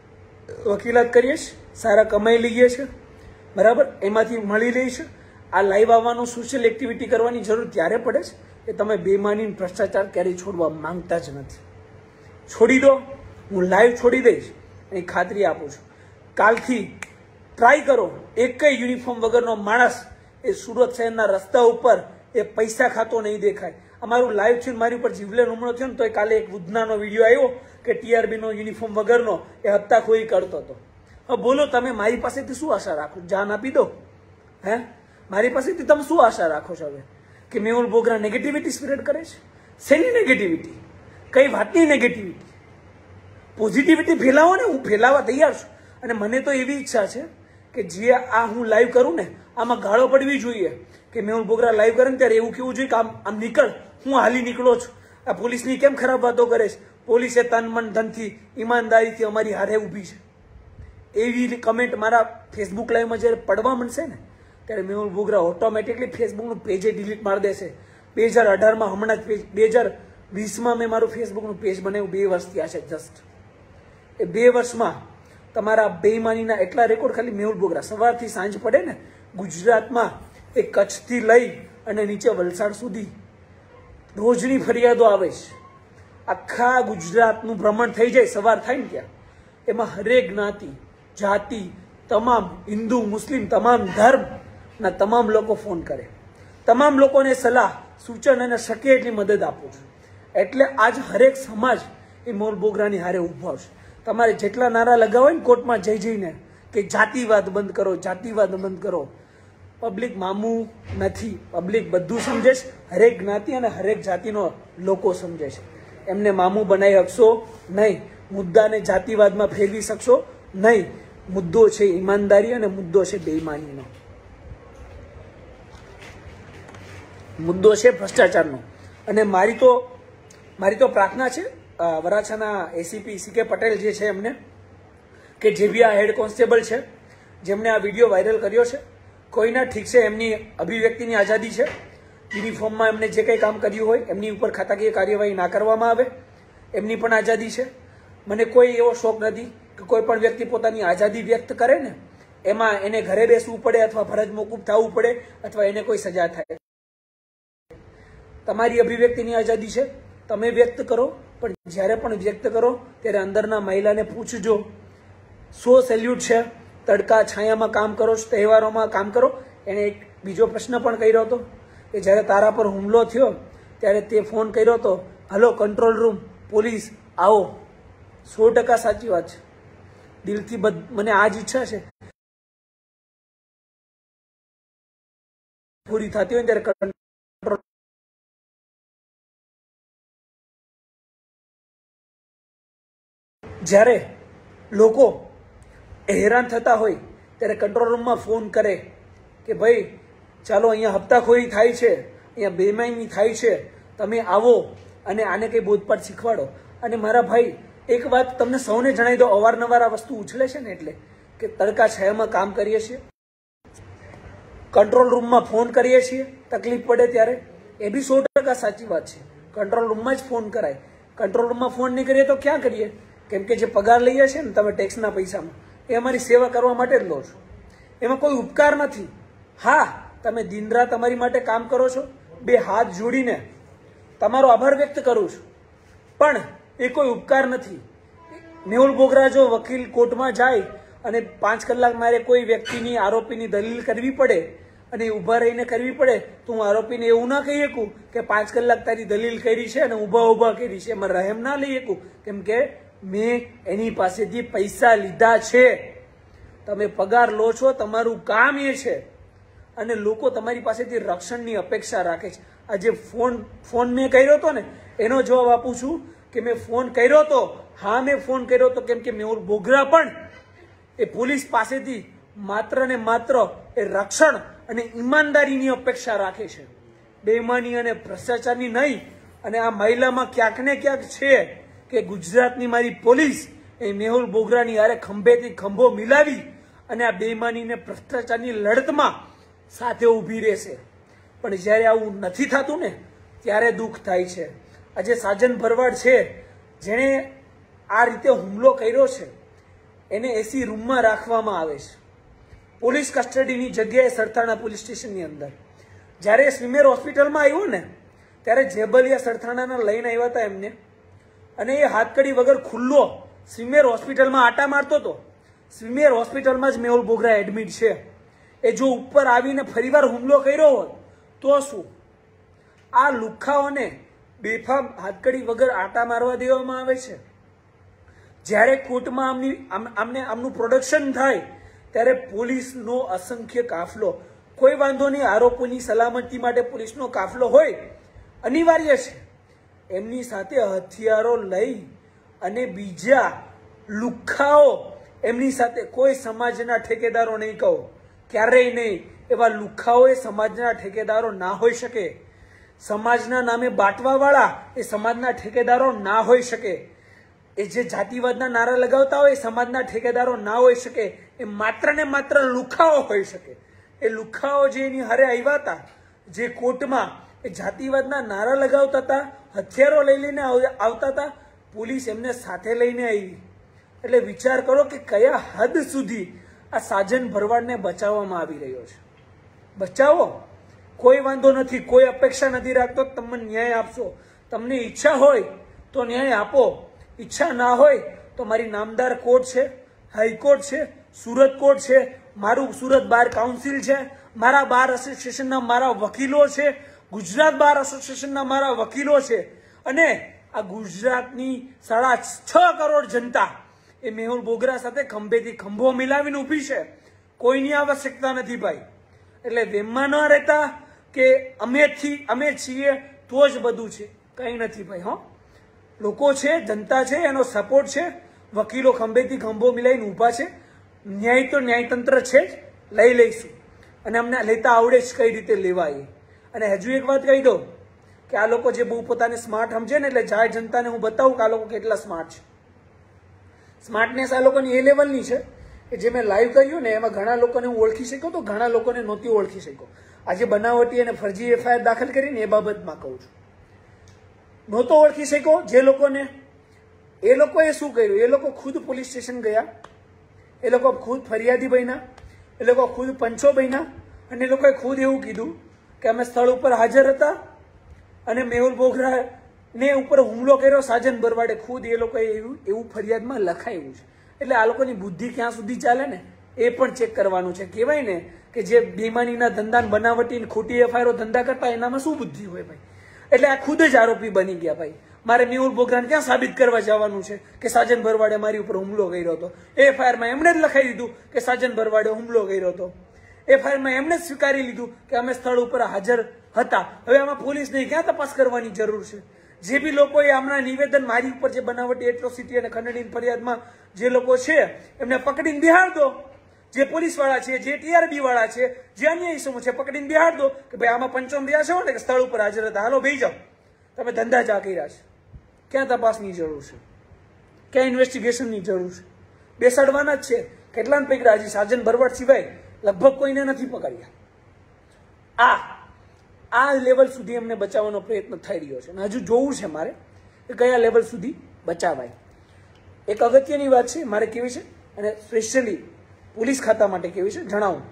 વકીલાત કરીએ છીએ, સારા કમાઈ લઈએ છીએ, બરાબર, એમાંથી મળી લઈએ છીએ. આ લાઈવ આવવાનું સોશિયલ એક્ટિવિટી કરવાની જરૂર ત્યારે પડે છે કે તમે બેમાની ભ્રષ્ટાચાર ક્યારેય છોડવા માંગતા જ નથી. છોડી દો, હું લાઈવ છોડી દઈશ એની ખાતરી આપું છું. કાલથી ટ્રાય કરો, એક યુનિફોર્મ વગરનો માણસ એ સુરત શહેરના રસ્તા ઉપર એ પૈસા ખાતો નહીં દેખાય. અમારું લાઈવ છે, મારી ઉપર જીવલેણ હુમલો થયો ને તો કાલે એક વૃદ્ધનાનો વિડીયો આવ્યો કે ટીઆરબીનો યુનિફોર્મ વગરનો એ હપ્તાખોરી કરતો હતો. હવે બોલો તમે મારી પાસેથી શું આશા રાખો? જાન આપી દો. હે, મારી પાસેથી તમે શું આશા રાખો છો હવે? કે મેહુલ બોગરા નેગેટિવિટી સ્પ્રેડ કરે છે? શેની નેગેટિવિટી? કઈ વાતની નેગેટિવિટી? પોઝિટિવિટી ફેલાવો ને, હું ફેલાવવા તૈયાર છું. અને મને તો એવી ઈચ્છા છે કે જે આ હું લાઈવ કરું ને આમાં ગાળો પડવી જોઈએ કે મેહુલ બોગરા લાઈવ કરે ને ત્યારે એવું કેવું જોઈએ કે આમ આમ નીકળ, હું હાલી નીકળો છું. આ પોલીસની કેમ ખરાબ વાતો કરે છે? પોલીસે તન મન ધનથી ઈમાનદારીથી અમારી હારે ઊભી છે. એવી કમેન્ટ મારા ફેસબુક લાઈવમાં જ્યારે પડવા મળશે ને ત્યારે મેહુલ બોગરા ઓટોમેટિકલી ફેસબુકનું પેજ ડિલીટ મારી દેશે. બે હજાર અઢારમાં હમણાં જ પેજ બે હજાર વીસમાં મેં મારું ફેસબુકનું પેજ બનાવ્યું. બે વર્ષ થયા છે જસ્ટ. એ બે વર્ષમાં તમારા બેઈમાનીના એટલા રેકોર્ડ ખાલી મેહુલ બોગરા સવારથી સાંજ પડે ને ગુજરાતમાં એ કચ્છથી લઈ અને નીચે વલસાડ સુધી રોજની ફરિયાદો આવે છે. આખા ગુજરાતનું ભ્રમણ થઈ જાય સવાર થાય ને ત્યાં. એમાં હરેક જ્ઞાતિ જાતિ તમામ હિન્દુ મુસ્લિમ તમામ ધર્મના તમામ લોકો ફોન કરે. તમામ લોકોને સલાહ સૂચન અને શક્ય એટલી મદદ આપું છું. એટલે આજ હરેક સમાજ એ મેહુલ બોગરાની હારે ઉભો છે. તમારે જેટલા નારા લગાવો ને કોર્ટમાં જઈ જઈને કે જાતિવાદ બંધ કરો, જાતિવાદ બંધ કરો, પબ્લિક મામું નથી. પબ્લિક બધું સમજે છે. હરેક જ્ઞાતિ અને હરેક જાતિનો લોકો સમજે છે. એમને મામું બનાવી શકશો નહીં. મુદ્દાને જાતિવાદમાં ફેરવી શકશો નહીં. મુદ્દો છે ઈમાનદારી અને મુદ્દો છે બેઈમાનીનો, મુદ્દો છે ભ્રષ્ટાચારનો. અને મારી તો મારી તો પ્રાર્થના છે વરાછાના એસીપી સી કે પટેલ જે છે એમને, કે જે બી આ હેડ કોન્સ્ટેબલ છે જેમણે આ વિડીયો વાયરલ કર્યો છે, કોઈના ઠીક છે, એમની અભિવ્યક્તિની આઝાદી છે. યુનિફોર્મમાં એમને જે કંઈ કામ કર્યું હોય એમની ઉપર ખાતાકીય કાર્યવાહી ના કરવામાં આવે, એમની પણ આઝાદી છે. મને કોઈ એવો શોખ નથી કે કોઈ પણ વ્યક્તિ પોતાની આઝાદી વ્યક્ત કરે ને એમાં એને ઘરે બેસવું પડે અથવા ફરજ મોકૂફ થવું પડે અથવા એને કોઈ સજા થાય. તમારી અભિવ્યક્તિની આઝાદી છે, તમે વ્યક્ત કરો, પણ જ્યારે પણ વ્યક્ત કરો ત્યારે અંદરના મહિલાને પૂછજો. સો સેલ્યુટ છે, તડકા છાયામાં કામ કરો છો, તહેવારોમાં કામ કરો. એને એક બીજો પ્રશ્ન પણ કર્યો હતો કે જ્યારે તારા પર હુમલો થયો ત્યારે તે ફોન કર્યો હતો, હલો કંટ્રોલ રૂમ પોલીસ આવો. સો ટકા સાચી વાત છે. દિલથી મને આ જ ઈચ્છા છે પૂરી થતી હોય ત્યારે કંટ્રોલ જ્યારે લોકો હેરાન થતા હોય ત્યારે કંટ્રોલ રૂમમાં ફોન કરે કે ભાઈ ચાલો અહીંયા હપ્તાખોરી થાય છે, અહીંયા બેઈમાની થાય છે, તમે આવો અને આને કંઈ બોધપાઠ શીખવાડો. અને મારા ભાઈ એક વાત તમને સૌને જણાવી દો, અવારનવાર આ વસ્તુ ઉછળે છે ને એટલે કે તડકા છાયામાં કામ કરીએ છીએ, કંટ્રોલ રૂમમાં ફોન કરીએ છીએ તકલીફ પડે ત્યારે. એ બી સો ટકા સાચી વાત છે. કંટ્રોલ રૂમમાં જ ફોન કરાય. કંટ્રોલ રૂમમાં ફોન નહીં કરીએ તો ક્યાં કરીએ? કેમ કે જે પગાર લઈએ છીએ ને તમે ટેક્સના પૈસામાં એ અમારી સેવા કરવા માટે જ લો છો. એમાં કોઈ ઉપકાર નથી. હા, તમે દિન રાત અમારી માટે કામ કરો છો, બે હાથ જોડીને તમારો આભાર વ્યક્ત કરું છું, પણ એ કોઈ ઉપકાર નથી. મેહુલ બોગરા જો વકીલ કોર્ટમાં જાય અને પાંચ કલાક મારે કોઈ વ્યક્તિની આરોપીની દલીલ કરવી પડે અને ઊભા રહીને કરવી પડે તો હું આરોપીને એવું ના કહી શકું કે પાંચ કલાક તારી દલીલ કરી છે અને ઊભા ઊભા કરી છે. એમાં રહેમ ના લઈ શકું કેમ કે મેં એની પાસેથી પૈસા લીધા છે. તમે પગાર લો છો, તમારું કામ એ છે. અને લોકો તમારી પાસેથી રક્ષણની અપેક્ષા રાખે છે. આજે ફોન ફોન મેં કર્યો હતો ને એનો જવાબ આપું છું કે મેં ફોન કર્યો હતો. હા, મેં ફોન કર્યો હતો કેમ કે મેહુલ બોગરા પણ એ પોલીસ પાસેથી માત્ર ને માત્ર એ રક્ષણ અને ઈમાનદારીની અપેક્ષા રાખે છે, બેઈમાની અને ભ્રષ્ટાચારની નહીં. અને આ મહિલામાં ક્યાંક ને ક્યાંક છે કે ગુજરાતની મારી પોલીસ એ મેહુલ બોગરાની હારે ખંભેથી ખંભો મિલાવી અને આ બેઈમાની ને ભ્રષ્ટાચારની લડતમાં સાથે ઊભી રહેશે. પણ જ્યારે આવું નથી થતું ને ત્યારે દુઃખ થાય છે. આજે સાજન ભરવાડ છે જેણે આ રીતે હુમલો કર્યો છે એને એસી રૂમમાં રાખવામાં આવે છે, પોલીસ કસ્ટડીની જગ્યાએ સરથાણા પોલીસ સ્ટેશનની અંદર. જ્યારે સ્વિમેર હોસ્પિટલમાં આવ્યો ને ત્યારે જેબલિયા સરથાણાના લઈને આવ્યા હતા એમને, અને એ હાથકડી વગર ખુલ્લો સ્વિમેર હોસ્પિટલમાં આટા મારતો હતો. સ્વિમેર હોસ્પિટલમાં જ મેહુલ બોગરા એડમિટ છે. એ જો ઉપર આવીને ફરીવાર હુમલો કર્યો હોત તો શું? આ લુખ્ખાઓને બેફામ હાથકડી વગર આટા મારવા દેવામાં આવે છે. જ્યારે કોર્ટમાં આમની આમને આમનું પ્રોડક્શન થાય ત્યારે પોલીસનો અસંખ્ય કાફલો, કોઈ વાંધો નહીં, આરોપોની સલામતી માટે પોલીસનો કાફલો હોય અનિવાર્ય છે. એમની સાથે હથિયારો લઈ અને બીજા લુખ્ખાઓ એમની સાથે, કોઈ સમાજના ઠેકેદારો નહીં કહો, ક્યારેય નહીં. એવા લુખ્ખાઓ એ સમાજના ઠેકેદારો ના હોઈ શકે. સમાજના નામે બાંટવાવાળા એ સમાજના ઠેકેદારો ના હોઈ શકે. એ જે જાતિવાદના નારા લગાવતા હોય એ સમાજના ઠેકેદારો ના હોઈ શકે. એ માત્ર ને માત્ર લુખ્ખાઓ હોઈ શકે. એ લુખ્ખાઓ જે એની હારે આવ્યા હતા, જે કોર્ટમાં એ જાતિવાદના નારા લગાવતા હતા, હથિયારો લઈ લઈને આવતા હતા, પોલીસ એમને સાથે લઈને આવી. એટલે વિચાર કરો કે કયા હદ સુધી આ સાજન ભરવાડને બચાવવામાં આવી રહ્યો છે. બચાવો, કોઈ વાંધો નથી, કોઈ અપેક્ષા નથી રાખતો તમને ન્યાય આપશો. તમને ઈચ્છા હોય તો ન્યાય આપો, ઈચ્છા ના હોય તો મારી નામદાર કોર્ટ છે, હાઈકોર્ટ છે, સુરત કોર્ટ છે, મારું સુરત બાર કાઉન્સિલ છે, મારા બાર એસોસિએશનના મારા વકીલો છે, ગુજરાત બાર એસોસિએશનના મારા વકીલો છે, અને આ ગુજરાતની સાડા છ કરોડ જનતા એ મેહુલ બોગરા સાથે ખંભેથી ખંભો મિલાવીને ઊભી છે. કોઈની આવશ્યકતા નથી ભાઈ. એટલે વેમમાં ન રહેતા કે અમેથી અમે છીએ તો જ બધું છે, કંઈ નથી ભાઈ. હો, લોકો છે, જનતા છે, એનો સપોર્ટ છે, વકીલો ખંભેથી ખંભો મિલાવીને ઊભા છે. ન્યાય તો ન્યાયતંત્ર છે જ, લઈ લઈશું. અને અમને લેતા આવડે જ કઈ રીતે લેવાય. અને હજુ એક વાત કહી દઉં કે આ લોકો જે બહુ પોતાને સ્માર્ટ સમજે ને, એટલે જાહેર જનતાને હું બતાવું કે આ લોકો કેટલા સ્માર્ટ છે. સ્માર્ટનેસ આ લોકોની એ લેવલની છે કે જે મેં લાઈવ કર્યું ને એમાં ઘણા લોકોને હું ઓળખી શક્યો તો ઘણા લોકોને નહોતી ઓળખી શક્યો. આજે બનાવટી અને ફરજી એફઆઈઆર દાખલ કરીને એ બાબતમાં કહું છું. નહોતો ઓળખી શક્યો જે લોકોને, એ લોકોએ શું કર્યું? એ લોકો ખુદ પોલીસ સ્ટેશન ગયા, એ લોકો ખુદ ફરિયાદી બન્યા, એ લોકો ખુદ પંચો બન્યા, અને એ લોકોએ ખુદ એવું કીધું કે અમે સ્થળ ઉપર હાજર હતા અને મેહુલ બોગરા ને ઉપર હુમલો કર્યો સાજન ભરવાડે. ખુદ એ લોકોએ એવું એવું ફરિયાદમાં લખાયું છે. એટલે આ લોકોની બુદ્ધિ ક્યાં સુધી ચાલે ને એ પણ ચેક કરવાનું છે. કહેવાય ને કે જે બેઈમાનીના ધંધા, બનાવટી ખોટી એફઆઈઆરો ધંધા કરતા એનામાં શું બુદ્ધિ હોય ભાઈ? એટલે આ ખુદ જ આરોપી બની ગયા ભાઈ. મારે મેહુલ બોગરાને ક્યાં સાબિત કરવા જવાનું છે કે સાજન ભરવાડે મારી ઉપર હુમલો કર્યો હતો? એફઆઈઆરમાં એમણે જ લખાઈ દીધું કે સાજન ભરવાડે હુમલો કર્યો હતો. એફઆઈઆરમાં એમણે જ સ્વીકારી લીધું કે અમે સ્થળ ઉપર હાજર હતા. હવે આમાં પોલીસને ક્યાં તપાસ કરવાની જરૂર છે? જે બી લોકોએ આમના નિવેદન મારી ઉપર જે બનાવટી એટ્રોસિટી અને ખંડણીની ફરિયાદમાં જે લોકો છે એમને પકડીને બિહાર દો. જે પોલીસ વાળા છે, જે ટીઆરબી વાળા છે, જે અન્ય ઇસમો છે, પકડીને બિહાર દો કે ભાઈ આમાં પંચમ રહ્યા છો ને કે સ્થળ ઉપર હાજર હતા, હાલો બેસી જાઓ, તમે ધંધા ચા કર્યા છે. ક્યાં તપાસની જરૂર છે? ક્યાં ઇન્વેસ્ટિગેશનની જરૂર છે? બેસાડવાના જ છે. કેટલાને પકડ્યા? હજી સાજન ભરવાડ સિવાય લગભગ કોઈને નથી પકડ્યા. આ આ લેવલ સુધી એમને બચાવવાનો પ્રયત્ન થઈ રહ્યો છે અને હજુ જોવું છે મારે કે કયા લેવલ સુધી બચાવાય. એક અગત્યની વાત છે મારે કેવી છે અને સ્પેશિયલી પોલીસ ખાતા માટે કેવી છે જણાવું.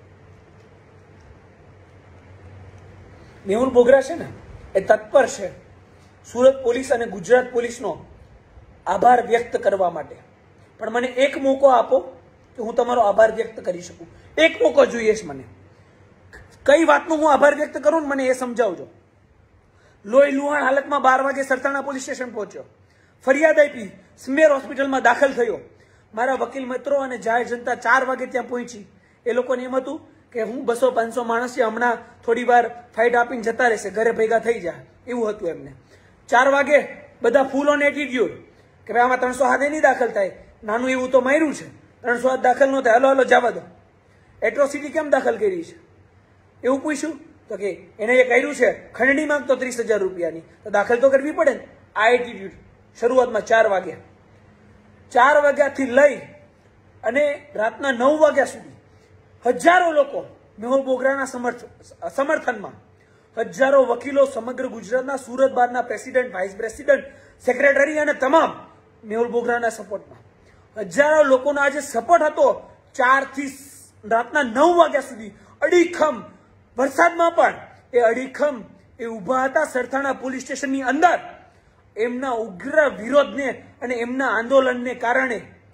મેહુલ બોગરા છે ને એ તત્પર છે સુરત પોલીસ અને ગુજરાત પોલીસનો આભાર વ્યક્ત કરવા માટે. પણ મને એક મોકો આપો કે હું તમારો આભાર વ્યક્ત કરી શકું. એક મોકો જોઈએ છે મને. કઈ વાતનો હું આભાર વ્યક્ત કરું ને મને એ સમજાવજો. લોહી લુહાણ હાલતમાં બાર વાગે સરથાણા પોલીસ સ્ટેશન પહોંચ્યો, ફરિયાદ આપી, સ્મેર હોસ્પિટલમાં દાખલ થયો. મારા વકીલ મિત્રો અને જાહેર જનતા ચાર વાગે ત્યાં પહોંચી. એ લોકોને એમ હતું કે હું બસો પાંચસો માણસ છે, હમણાં થોડી વાર ફાઇટ આપીને જતા રહેશે, ઘરે ભેગા થઈ જાય, એવું હતું એમને. ચાર વાગે બધા ફૂલ ઓન એટીટ્યુડ કે ભાઈ આમાં ત્રણસો હાથે નહીં દાખલ થાય, નાનું એવું તો માર્યું છે, ત્રણસો હાથ દાખલ ન થાય, હલો હલો જવા દો. એટ્રોસિટી કેમ દાખલ કરી છે એવું પૂછ્યું તો કે એને એ કર્યું છે ખંડણી માંગતો ત્રીસ હજાર રૂપિયાની, તો દાખલ તો કરવી પડે ને. આ એટીટ્યુડ શરૂઆતમાં ચાર વાગ્યા ચાર વાગ્યાથી લઈ અને રાતના નવ વાગ્યા સુધી હજારો લોકો મેહુલ બોગરાના સમર્થ સમર્થનમાં, હજારો વકીલો સમગ્ર ગુજરાતના, સુરત બારના પ્રેસિડેન્ટ, વાઇસ પ્રેસિડેન્ટ, સેક્રેટરી અને તમામ મેહુલ બોગરાના સપોર્ટમાં હજારો લોકોનો આજે સપોર્ટ હતો. ચાર થી રાતના નવ વાગ્યા સુધી અડીખમ વરસાદમાં પણ એ અડીખમ એ ઉભા હતા સરથાણા પોલીસ સ્ટેશનની અંદર. એમના ઉગ્ર વિરોધને અને એમના આંદોલનને કારણે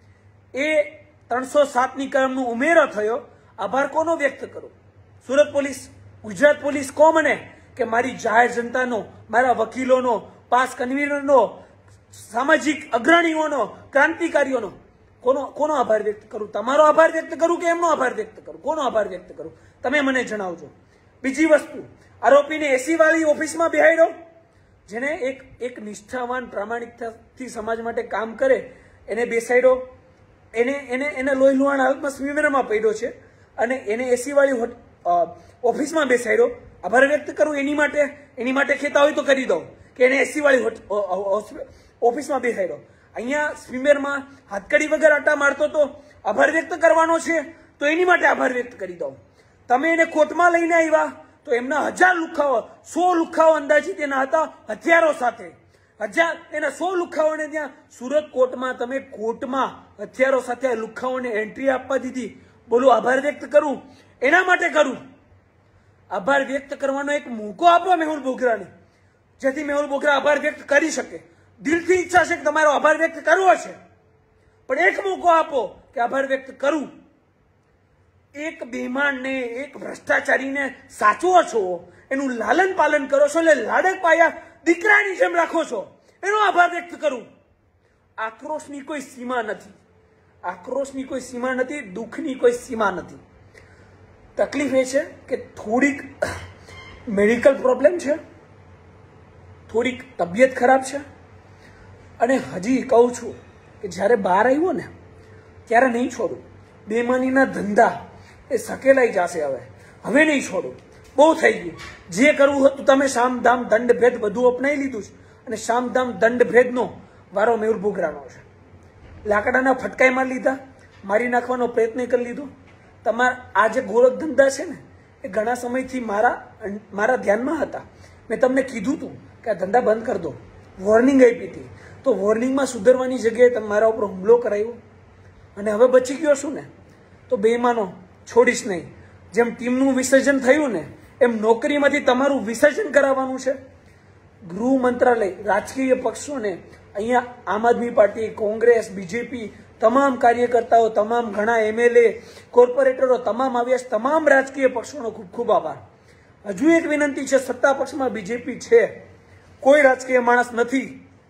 એ ત્રણસો સાતની કલમનો ઉમેરો થયો. આભાર કોનો વ્યક્ત કરું? સુરત પોલીસ, ગુજરાત પોલીસ કો મને કે મારી જાહેર જનતાનો, મારા વકીલોનો, પાસ કન્વીનરનો, સામાજિક અગ્રણીઓનો, ક્રાંતિકારીઓનો. કોનો કોનો આભાર વ્યક્ત કરું? તમારો આભાર વ્યક્ત કરું કે એમનો આભાર વ્યક્ત કરું? કોનો આભાર વ્યક્ત કરું તમે મને જણાવજો. બીજી વસ્તુ, આરોપીને એસી વાળી ઓફિસમાં બેહાડ્યો, જેને એક એક નિષ્ઠાવાન પ્રામાણિકતાથી સમાજ માટે કામ કરે એને બેસાડ્યો, એને એને એને લોહી લુહાણ હાલતમાં સ્વિમરમાં પડ્યો છે અને એને એસી વાળી ઓફિસમાં બેસાડ્યો. આભાર વ્યક્ત કરું એની માટે. એની માટે ખેતા હોય તો કરી દઉં કે એને એસી વાળી ઓફિસમાં બેસાડ્યો. અહીંયા સ્વિમરમાં હાથકડી વગર આટા મારતો તો આભાર વ્યક્ત કરવાનો છે તો એની માટે આભાર વ્યક્ત કરી દઉં. તમે એને કોર્ટમાં લઈને આવ્યા તો એમના હજાર લુખાઓ, સો લુખાઓ અંદાજિત એના હતા હથિયારો સાથે. હજાર એના સો લુખાઓને ત્યાં સુરત કોર્ટમાં, તમે કોર્ટમાં હથિયારો સાથે લુખાઓને એન્ટ્રી આપવા દીધી. બોલું આભાર વ્યક્ત કરું એના માટે કરું. આભાર વ્યક્ત કરવાનો એક મોકો આપો મેહુલ બોગરાને, જેથી મેહુલ બોગરા આભાર વ્યક્ત કરી શકે. દિલથી ઈચ્છા છે કે તમારો આભાર વ્યક્ત કરવો છે, પણ એક મોકો આપો કે આભાર વ્યક્ત કરું. એક બેમાનને, એક ભ્રષ્ટાચારીને સાચવો છો, એનું લાલન પાલન કરો છો, એટલે લાડક પાયા દીકરાની જેમ રાખો છો, એનો આભાર વ્યક્ત કરું. આક્રોશની કોઈ સીમા નથી, આક્રોશની કોઈ સીમા નથી, દુઃખની કોઈ સીમા નથી. તકલીફ એ છે કે થોડીક મેડિકલ પ્રોબ્લેમ છે, થોડીક તબિયત ખરાબ છે, અને હજી કહું છું કે જ્યારે બહાર આવ્યો ને ત્યારે નહીં છોડું. બેમાનીના ધંધા એ સકેલાઈ જશે. હવે હવે નહીં છોડું, બહુ થઈ ગયું. જે કરવું હતું તમે સામધામ દંડ ભેદ બધું અપનાવી લીધું છે, અને સામધામ દંડ ભેદનો વારો મેહુલ બોગરાનો છે. લાકડાના ફટકાઈમાં લીધા, મારી નાખવાનો પ્રયત્ન કરી લીધો. તમારા આ જે ગોરખ ધંધા છે ને એ ઘણા સમયથી મારા મારા ધ્યાનમાં હતા. મેં તમને કીધું હતું કે આ ધંધા બંધ કરી દો, વોર્નિંગ આપી હતી. તો વોર્નિંગમાં સુધરવાની જગ્યાએ તમે મારા ઉપર હુમલો કરાવ્યો, અને હવે બચી ગયો છું ને તો બેમાનો છોડીશ નહીં. જેમ ટીમનું વિસર્જન થયું ને એમ નોકરીમાંથી તમારું વિસર્જન કરાવવાનું છે. ગૃહ મંત્રાલય, રાજકીય પક્ષોને અહીંયા આમ આદમી પાર્ટી, કોંગ્રેસ, બીજેપી, તમામ કાર્યકર્તાઓ, તમામ ઘણા એમએલએ, કોર્પોરેટરો તમામ આવ્યા છે. તમામ રાજકીય પક્ષોનો ખૂબ ખૂબ આભાર. હજુ એક વિનંતી છે, સત્તા પક્ષમાં બીજેપી છે, કોઈ રાજકીય માણસ નથી.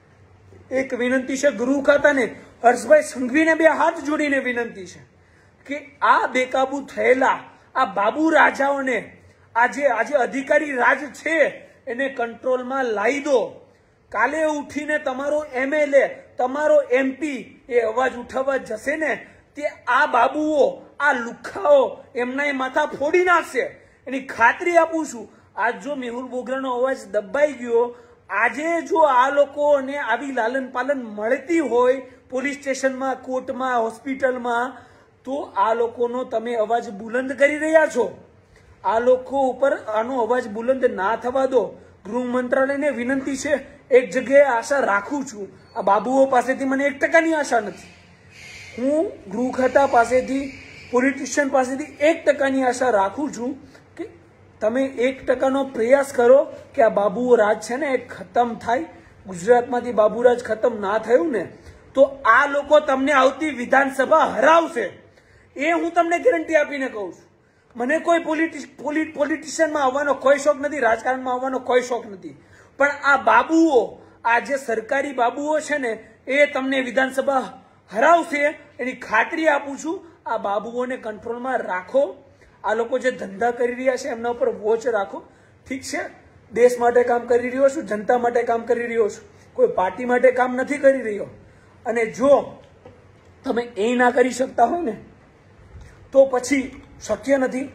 એક વિનંતી છે ગૃહ ખાતાને, હર્ષભાઈ સંઘવીને બે હાથ જોડીને વિનંતી છે કે આ બેકાબુ થયેલા આ બાબુ રાજાઓને, આજે આજે અધિકારી રાજ છે એને કંટ્રોલમાં લાવી દો. કાલે ઉઠીને તમારો એમએલએ, તમારો એમપી એ અવાજ ઉઠાવવા જશે ને તે આ બાબુઓ, આ લુખાઓ એમના માથા ફોડી નાખશે, એની ખાતરી આપું છું. આજ જો મેહુલ બોગરાનો અવાજ દબાઈ ગયો, આજે જો આ લોકોને આવી લાલન પાલન મળતી હોય પોલીસ સ્ટેશનમાં, કોર્ટમાં, હોસ્પિટલમાં, તો આ લોકોનો તમે અવાજ બુલંદ કરી રહ્યા છો. આ લોકો ઉપર આનો અવાજ બુલંદ ના થવા દો. ગૃહ મંત્રાલયને વિનંતી છે, એક જગ્યાએ આશા રાખું છું. આ બાબુઓ પાસેથી મને એક ટકાની આશા નથી. હું ગૃહ ખાતા પાસેથી, પોલિટિશિયન પાસેથી એક ટકાની આશા રાખું છું કે તમે એક ટકાનો પ્રયાસ કરો કે આ બાબુઓ રાજ છે ને એ ખતમ થાય. ગુજરાતમાંથી બાબુરાજ ખતમ ના થયું ને તો આ લોકો તમને આવતી વિધાનસભા હરાવશે, એ હું તમને ગેરંટી આપીને કહું છું. મને કોઈ પોલિટિ પોલિટિશિયનમાં આવવાનો કોઈ શોખ નથી, રાજકારણમાં આવવાનો કોઈ શોખ નથી, પણ આ બાબુઓ, આ જે સરકારી બાબુઓ છે ને એ તમને વિધાનસભા હરાવશે, એની ખાતરી આપું છું. આ બાબુઓને કંટ્રોલમાં રાખો. આ લોકો જે ધંધા કરી રહ્યા છે એમના ઉપર વોચ રાખો. ઠીક છે, દેશ માટે કામ કરી રહ્યો છું, જનતા માટે કામ કરી રહ્યો છું, કોઈ પાર્ટી માટે કામ નથી કરી રહ્યો. અને જો તમે એ ના કરી શકતા હોય ને તો પછી શક્ય નથી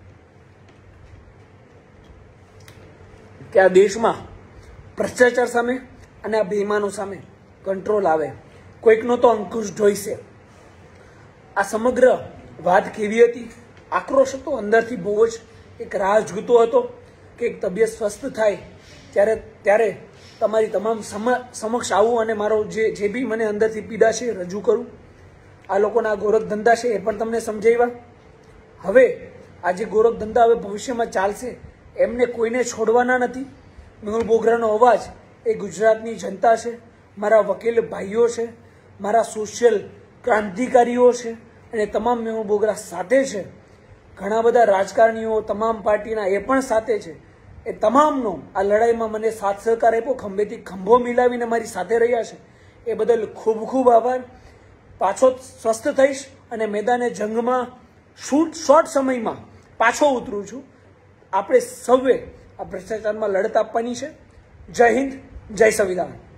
કે આ દેશમાં ભ્રષ્ટાચાર સામે અને આ બેઈમાનો સામે કંટ્રોલ આવે. કોઈકનો તો અંકુશ જોઈશે. આ સમગ્ર વાત કેવી હતી? આક્રોશ હતો અંદરથી, બહુ જ એક રાહ જોતો હતો કે એક તબિયત સ્વસ્થ થાય ત્યારે ત્યારે તમારી તમામ સમક્ષ આવું અને મારો જે જે બી મને અંદરથી પીડા છે રજૂ કરું. આ લોકોના ગોરખ ધંધા છે એ પણ તમને સમજાવ્યા. હવે આ જે ગોરખ ધંધા હવે ભવિષ્યમાં ચાલશે એમને કોઈને છોડવાના નથી. મેહુલ બોગરાનો અવાજ એ ગુજરાતની જનતા છે, મારા વકીલ ભાઈઓ છે, મારા સોશિયલ ક્રાંતિકારીઓ છે અને તમામ મેહુલ બોગરા સાથે છે. ઘણા બધા રાજકારણીઓ તમામ પાર્ટીના એ પણ સાથે છે. એ તમામનો આ લડાઈમાં મને સાથ સહકાર આપ્યો, ખંભેથી ખંભો મિલાવીને મારી સાથે રહ્યા છે. એ બદલ ખૂબ ખૂબ આભાર. પાછો સ્વસ્થ થઈશ અને મેદાને જંગમાં શૂટ શોર્ટ સમયમાં પાછો ઉતરું છું. આપણે સૌએ આ ભ્રષ્ટાચારમાં લડત આપવાની છે. જય હિન્દ, જય સંવિધાન.